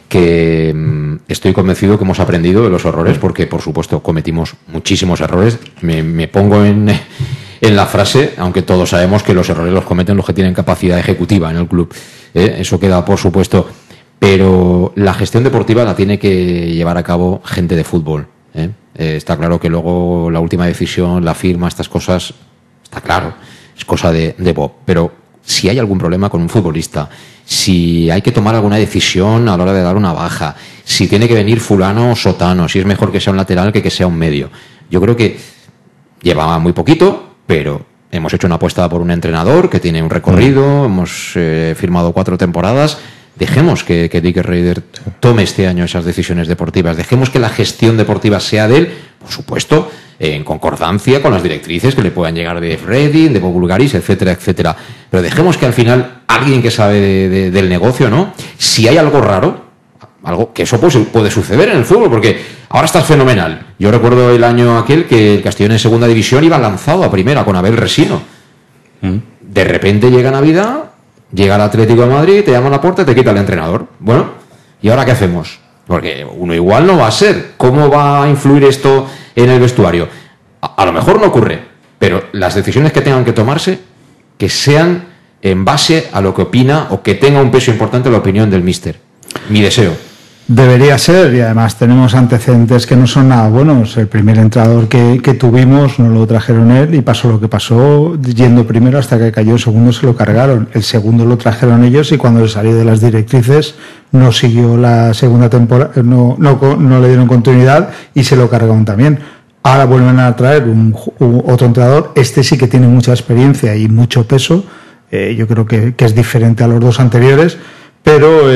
Que estoy convencido que hemos aprendido de los errores, porque por supuesto cometimos muchísimos errores. Me pongo en la frase, aunque todos sabemos que los errores los cometen los que tienen capacidad ejecutiva en el club, eso queda por supuesto, pero la gestión deportiva la tiene que llevar a cabo gente de fútbol. Está claro que luego la última decisión, la firma, estas cosas, está claro, es cosa de Bob, pero si hay algún problema con un futbolista, si hay que tomar alguna decisión a la hora de dar una baja, si tiene que venir fulano o sotano, si es mejor que sea un lateral que sea un medio. Yo creo que llevaba muy poquito, pero hemos hecho una apuesta por un entrenador que tiene un recorrido, hemos firmado 4 temporadas. Dejemos que Dick Reuter tome este año esas decisiones deportivas, dejemos que la gestión deportiva sea de él, por supuesto, en concordancia con las directrices que le puedan llegar de Redding, de Bob Bulgaris, etcétera, etcétera. Pero dejemos que al final alguien que sabe del negocio, ¿no? Si hay algo raro, algo que eso puede suceder en el fútbol, porque ahora estás fenomenal. Yo recuerdo el año aquel que el Castellón en segunda división iba lanzado a primera con Abel Resino. De repente llega Navidad, llega el Atlético de Madrid, te llama a la puerta y te quita el entrenador. Bueno, ¿y ahora qué hacemos? Porque uno igual no va a ser. ¿Cómo va a influir esto en el vestuario? A lo mejor no ocurre, pero las decisiones que tengan que tomarse, que sean en base a lo que opina o que tenga un peso importante la opinión del míster. Mi deseo. Debería ser, y además tenemos antecedentes que no son nada buenos. El primer entrenador que tuvimos no lo trajeron él y pasó lo que pasó, yendo primero hasta que cayó el segundo se lo cargaron. El segundo lo trajeron ellos y cuando le salió de las directrices no siguió la segunda temporada, no le dieron continuidad y se lo cargaron también. Ahora vuelven a traer otro entrenador, este sí que tiene mucha experiencia y mucho peso, yo creo que es diferente a los 2 anteriores. Pero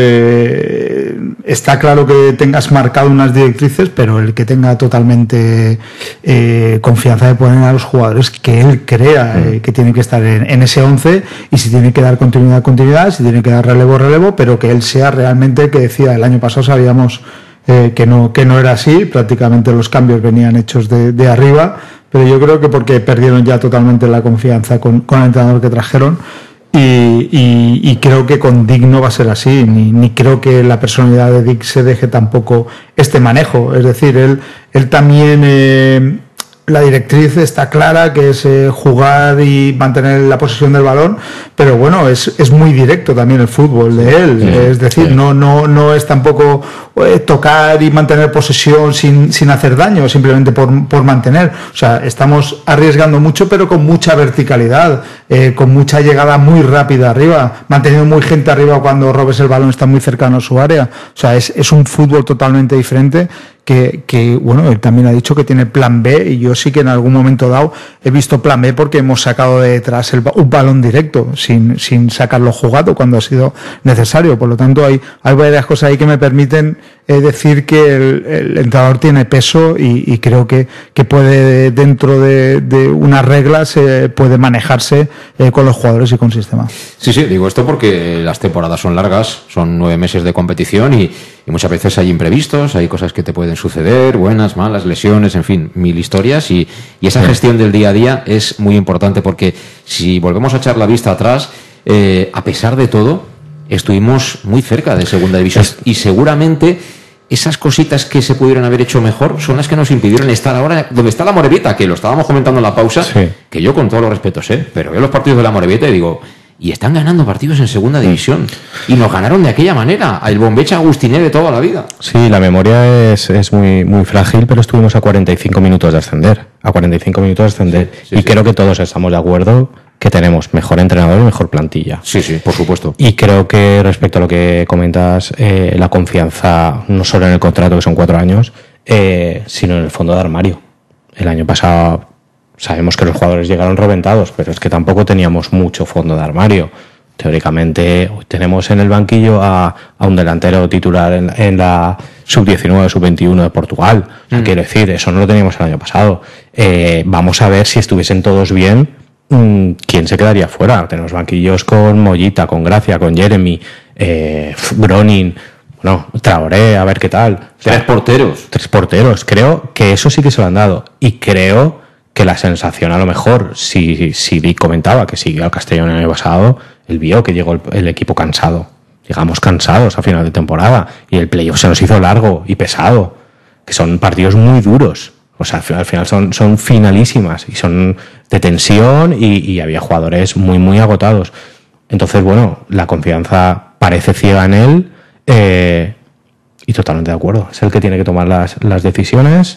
está claro que tengas marcado unas directrices, pero el que tenga totalmente confianza de poner a los jugadores que él crea que tienen que estar en ese 11, y si tiene que dar continuidad, si tiene que dar relevo, pero que él sea realmente el que decía. El año pasado sabíamos que no era así, prácticamente los cambios venían hechos de arriba, pero yo creo que porque perdieron ya totalmente la confianza con el entrenador que trajeron. Y creo que con Dick no va a ser así, ni creo que la personalidad de Dick se deje tampoco este manejo. Es decir, él también, la directriz está clara, que es jugar y mantener la posesión del balón, pero bueno, es muy directo también el fútbol de él. Sí, es decir, sí. No es tampoco tocar y mantener posesión sin hacer daño, simplemente por mantener. O sea, estamos arriesgando mucho, pero con mucha verticalidad, con mucha llegada muy rápida arriba, manteniendo muy gente arriba cuando robes el balón, está muy cercano a su área. O sea, es un fútbol totalmente diferente. Que bueno, él también ha dicho que tiene plan B, y yo sí que en algún momento dado he visto plan B porque hemos sacado de detrás un balón directo sin sacarlo jugado cuando ha sido necesario. Por lo tanto hay varias cosas ahí que me permiten decir que el entrenador tiene peso y creo que puede, dentro de unas reglas, puede manejarse con los jugadores y con el sistema. Sí, digo esto porque las temporadas son largas, son 9 meses de competición y muchas veces hay imprevistos, hay cosas que te pueden suceder, buenas, malas, lesiones, en fin, 1000 historias, y esa gestión del día a día es muy importante, porque si volvemos a echar la vista atrás, a pesar de todo, estuvimos muy cerca de segunda división y seguramente esas cositas que se pudieron haber hecho mejor son las que nos impidieron estar ahora donde está la Morevieta, que lo estábamos comentando en la pausa, que yo con todos los respetos, pero veo los partidos de la Morevieta y digo, y están ganando partidos en segunda división, y nos ganaron de aquella manera, el Bombecha Agustiné de toda la vida. Sí, la memoria es muy, muy frágil, pero estuvimos a 45 minutos de ascender, y creo que todos estamos de acuerdo que tenemos mejor entrenador y mejor plantilla. Sí, por supuesto. Y creo que respecto a lo que comentas, la confianza no solo en el contrato, que son 4 años, sino en el fondo de armario. El año pasado sabemos que los jugadores llegaron reventados, pero es que tampoco teníamos mucho fondo de armario. Teóricamente tenemos en el banquillo a un delantero titular en la sub-19, sub-21 de Portugal. Quiero decir, eso no lo teníamos el año pasado. Vamos a ver si estuviesen todos bien, quién se quedaría fuera. Tenemos banquillos con Mollita, con Gracia, con Jeremy, Gronin, bueno, Traoré, a ver qué tal. O sea, 3 porteros. Creo que eso sí que se lo han dado. Y creo que la sensación, a lo mejor, si Vic comentaba que siguió al Castellón el año pasado, él vio que llegó el equipo cansado. Llegamos cansados a final de temporada y el playoff se nos hizo largo y pesado, que son partidos muy duros. O sea, al final son finalísimas y son de tensión y había jugadores muy, muy agotados. Entonces, bueno, la confianza parece ciega en él y totalmente de acuerdo. Es el que tiene que tomar las decisiones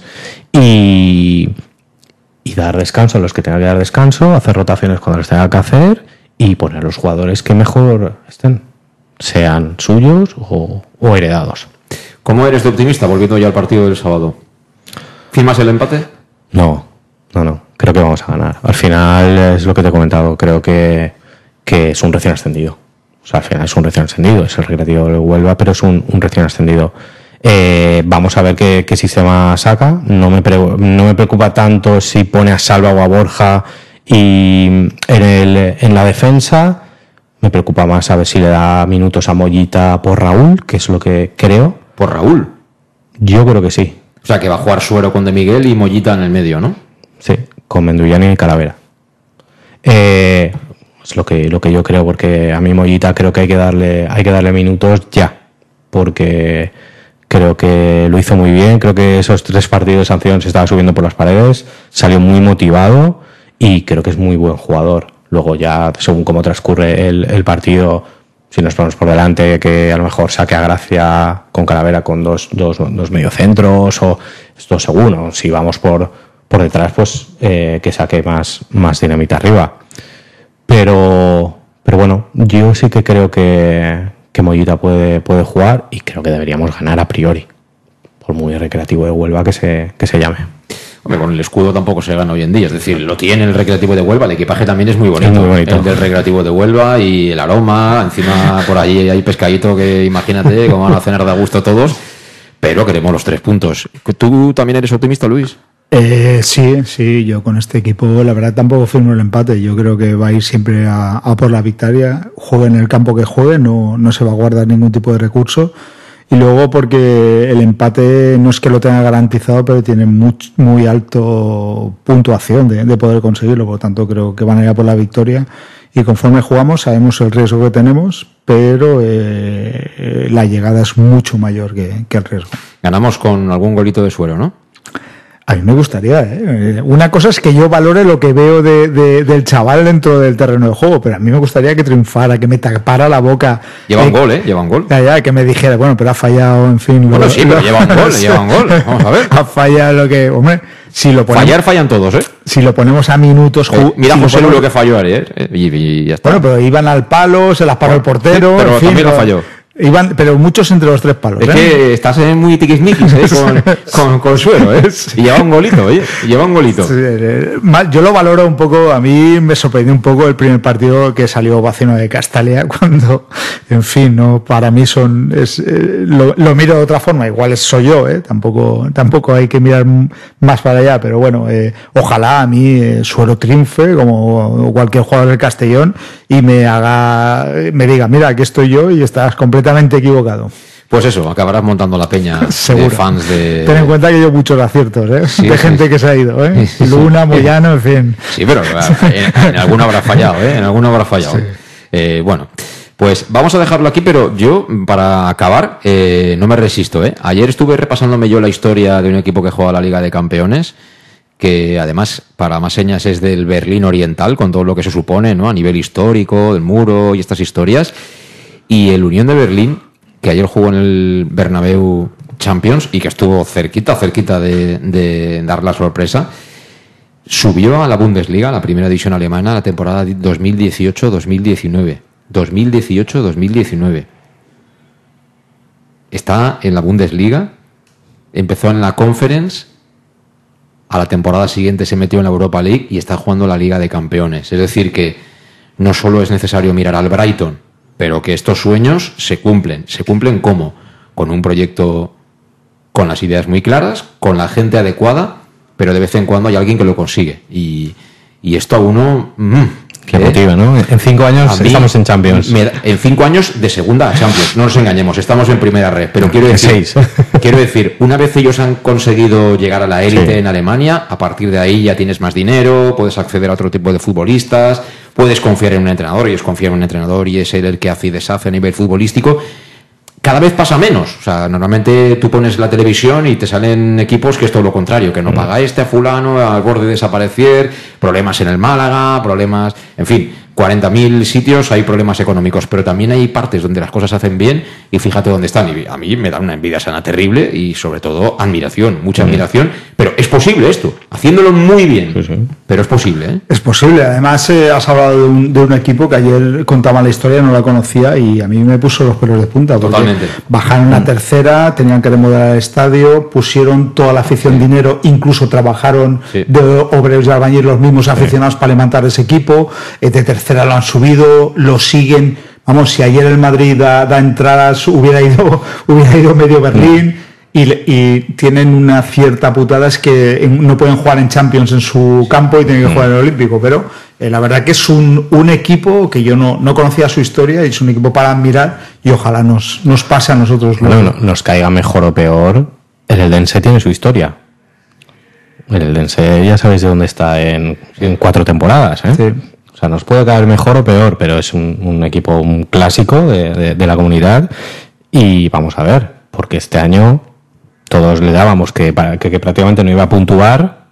y dar descanso a los que tenga que dar descanso, hacer rotaciones cuando les tenga que hacer y poner los jugadores que mejor estén, sean suyos o heredados. ¿Cómo eres de optimista volviendo ya al partido del sábado? ¿Firmas el empate? No. Creo que vamos a ganar. Al final es lo que te he comentado. Creo que es un recién ascendido. O sea, al final es un recién ascendido. Es el Recreativo de Huelva, pero es un recién ascendido. Vamos a ver qué sistema saca. No me preocupa tanto si pone a Salva o a Borja y en la defensa. Me preocupa más a ver si le da minutos a Mollita por Raúl, que es lo que creo. ¿Por Raúl? Yo creo que sí. O sea, que va a jugar Suero con De Miguel y Mollita en el medio, ¿no? Sí, con Mendullán y Calavera. Es lo que yo creo, porque a mí Mollita creo que hay que darle minutos ya, porque creo que lo hizo muy bien. Creo que esos 3 partidos de sanción se estaba subiendo por las paredes, salió muy motivado y creo que es muy buen jugador. Luego ya, según cómo transcurre el partido, si nos ponemos por delante, que a lo mejor saque a Gracia con Calavera con dos mediocentros o esto seguro. Si vamos por detrás, pues que saque más dinamita arriba. Pero bueno, yo sí que creo que Mollita puede jugar y creo que deberíamos ganar a priori, por muy Recreativo de Huelva que se llame. Hombre, con el escudo tampoco se gana hoy en día, es decir, lo tiene el Recreativo de Huelva, el equipaje también es muy bonito, muy bonito. El del Recreativo de Huelva y el aroma, encima por allí hay pescadito que imagínate cómo van a cenar de gusto todos, pero queremos los 3 puntos. ¿Tú también eres optimista, Luis? Sí, yo con este equipo la verdad tampoco firmo el empate. Yo creo que va a ir siempre a por la victoria, juegue en el campo que juegue, no se va a guardar ningún tipo de recurso. Y luego porque el empate no es que lo tenga garantizado, pero tiene muy alto puntuación de poder conseguirlo. Por lo tanto, creo que van a ir a por la victoria. Y conforme jugamos, sabemos el riesgo que tenemos, pero la llegada es mucho mayor que el riesgo. Ganamos con algún golito de Suero, ¿no? A mí me gustaría, ¿eh? Una cosa es que yo valore lo que veo del chaval dentro del terreno de juego, pero a mí me gustaría que triunfara, que me tapara la boca. Lleva un gol, lleva un gol. Ya, que me dijera, bueno, pero ha fallado, en fin. Bueno, sí, pero lleva un gol. Vamos a ver. Ha fallado lo que, hombre, si lo ponemos... Fallan todos, ¿eh? Si lo ponemos a minutos... Mira, José Luis lo que falló ayer, y ya está. Bueno, pero iban al palo, se las paró el portero... Pero en fin, también lo falló. Pero muchos entre los 3 palos. Es que estás muy tiquismiquis con Suero, ¿eh? Y lleva un golito, oye. Sí, yo lo valoro un poco. A mí me sorprendió un poco el primer partido que salió Baceno de Castalia, cuando, en fin, no, para mí lo miro de otra forma. Igual soy yo, tampoco hay que mirar más para allá, pero bueno, ojalá a mí Suero triunfe como cualquier jugador del Castellón y me diga, mira, aquí estoy yo y estás completamente equivocado. Pues eso, acabarás montando la peña de fans de... Ten en cuenta que yo muchos aciertos, sí, de gente que se ha ido, Sí. Luna, Moyano, en fin. Sí, pero en alguno habrá fallado, En alguno habrá fallado. Sí. Bueno, pues vamos a dejarlo aquí, pero yo, para acabar, no me resisto, Ayer estuve repasándome yo la historia de un equipo que juega la Liga de Campeones, que además, para más señas, es del Berlín Oriental, con todo lo que se supone, ¿no? A nivel histórico, del muro y estas historias. Y el Unión de Berlín, que ayer jugó en el Bernabéu Champions y que estuvo cerquita de dar la sorpresa, subió a la Bundesliga, a la primera división alemana, la temporada 2018-2019. 2018-2019. Está en la Bundesliga, empezó en la Conference, a la temporada siguiente se metió en la Europa League y está jugando la Liga de Campeones. Es decir, que no solo es necesario mirar al Brighton, pero que estos sueños se cumplen. ¿Se cumplen cómo? Con un proyecto con las ideas muy claras, con la gente adecuada, pero de vez en cuando hay alguien que lo consigue. Y esto a uno... que motiva, ¿no? En 5 años estamos en Champions. En 5 años de segunda a Champions, no nos engañemos, estamos en primera red. Pero quiero decir, una vez ellos han conseguido llegar a la élite en Alemania, a partir de ahí ya tienes más dinero, puedes acceder a otro tipo de futbolistas, puedes confiar en un entrenador, ellos confían en un entrenador y es él el que hace y deshace a nivel futbolístico. Cada vez pasa menos. O sea, normalmente tú pones la televisión y te salen equipos que es todo lo contrario, que no paga a fulano, al borde de desaparecer, problemas en el Málaga, problemas... En fin, 40.000 sitios hay problemas económicos, pero también hay partes donde las cosas se hacen bien y fíjate dónde están. Y a mí me da una envidia sana terrible y sobre todo admiración, mucha admiración. Pero es posible esto, haciéndolo muy bien. Pero es posible, ¿eh? Es posible. Además, has hablado de un equipo que ayer contaba la historia, no la conocía y a mí me puso los pelos de punta. Totalmente. Bajaron a tercera, tenían que remodelar el estadio, pusieron toda la afición dinero, incluso trabajaron de obreros y albañiles los mismos aficionados para levantar ese equipo. De tercera lo han subido, lo siguen. Vamos, si ayer el Madrid da entradas, hubiera ido medio Berlín. Y tienen una cierta putada, es que no pueden jugar en Champions en su campo y tienen que jugar en el Olímpico, pero la verdad que es un equipo que yo no conocía su historia y es un equipo para admirar y ojalá nos pase a nosotros. Bueno, nos caiga mejor o peor, el Eldense tiene su historia. El Eldense ya sabéis de dónde está en 4 temporadas, ¿eh? Sí. O sea, nos puede caer mejor o peor, pero es un equipo clásico de la comunidad y vamos a ver, porque este año... Todos le dábamos que prácticamente no iba a puntuar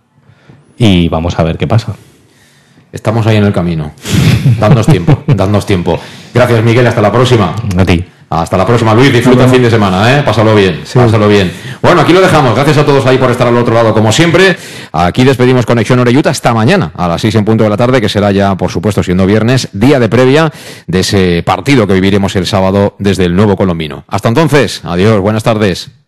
y vamos a ver qué pasa. Estamos ahí en el camino. Dadnos tiempo. Gracias, Miguel. Hasta la próxima. A ti. Hasta la próxima, Luis. Disfruta el fin de semana, ¿eh? Pásalo bien. Sí. Pásalo bien. Bueno, aquí lo dejamos. Gracias a todos ahí por estar al otro lado, como siempre. Aquí despedimos Conexión Oreyuta hasta mañana, a las 6 en punto de la tarde, que será ya, por supuesto, siendo viernes, día de previa de ese partido que viviremos el sábado desde el Nuevo Colombino. Hasta entonces. Adiós. Buenas tardes.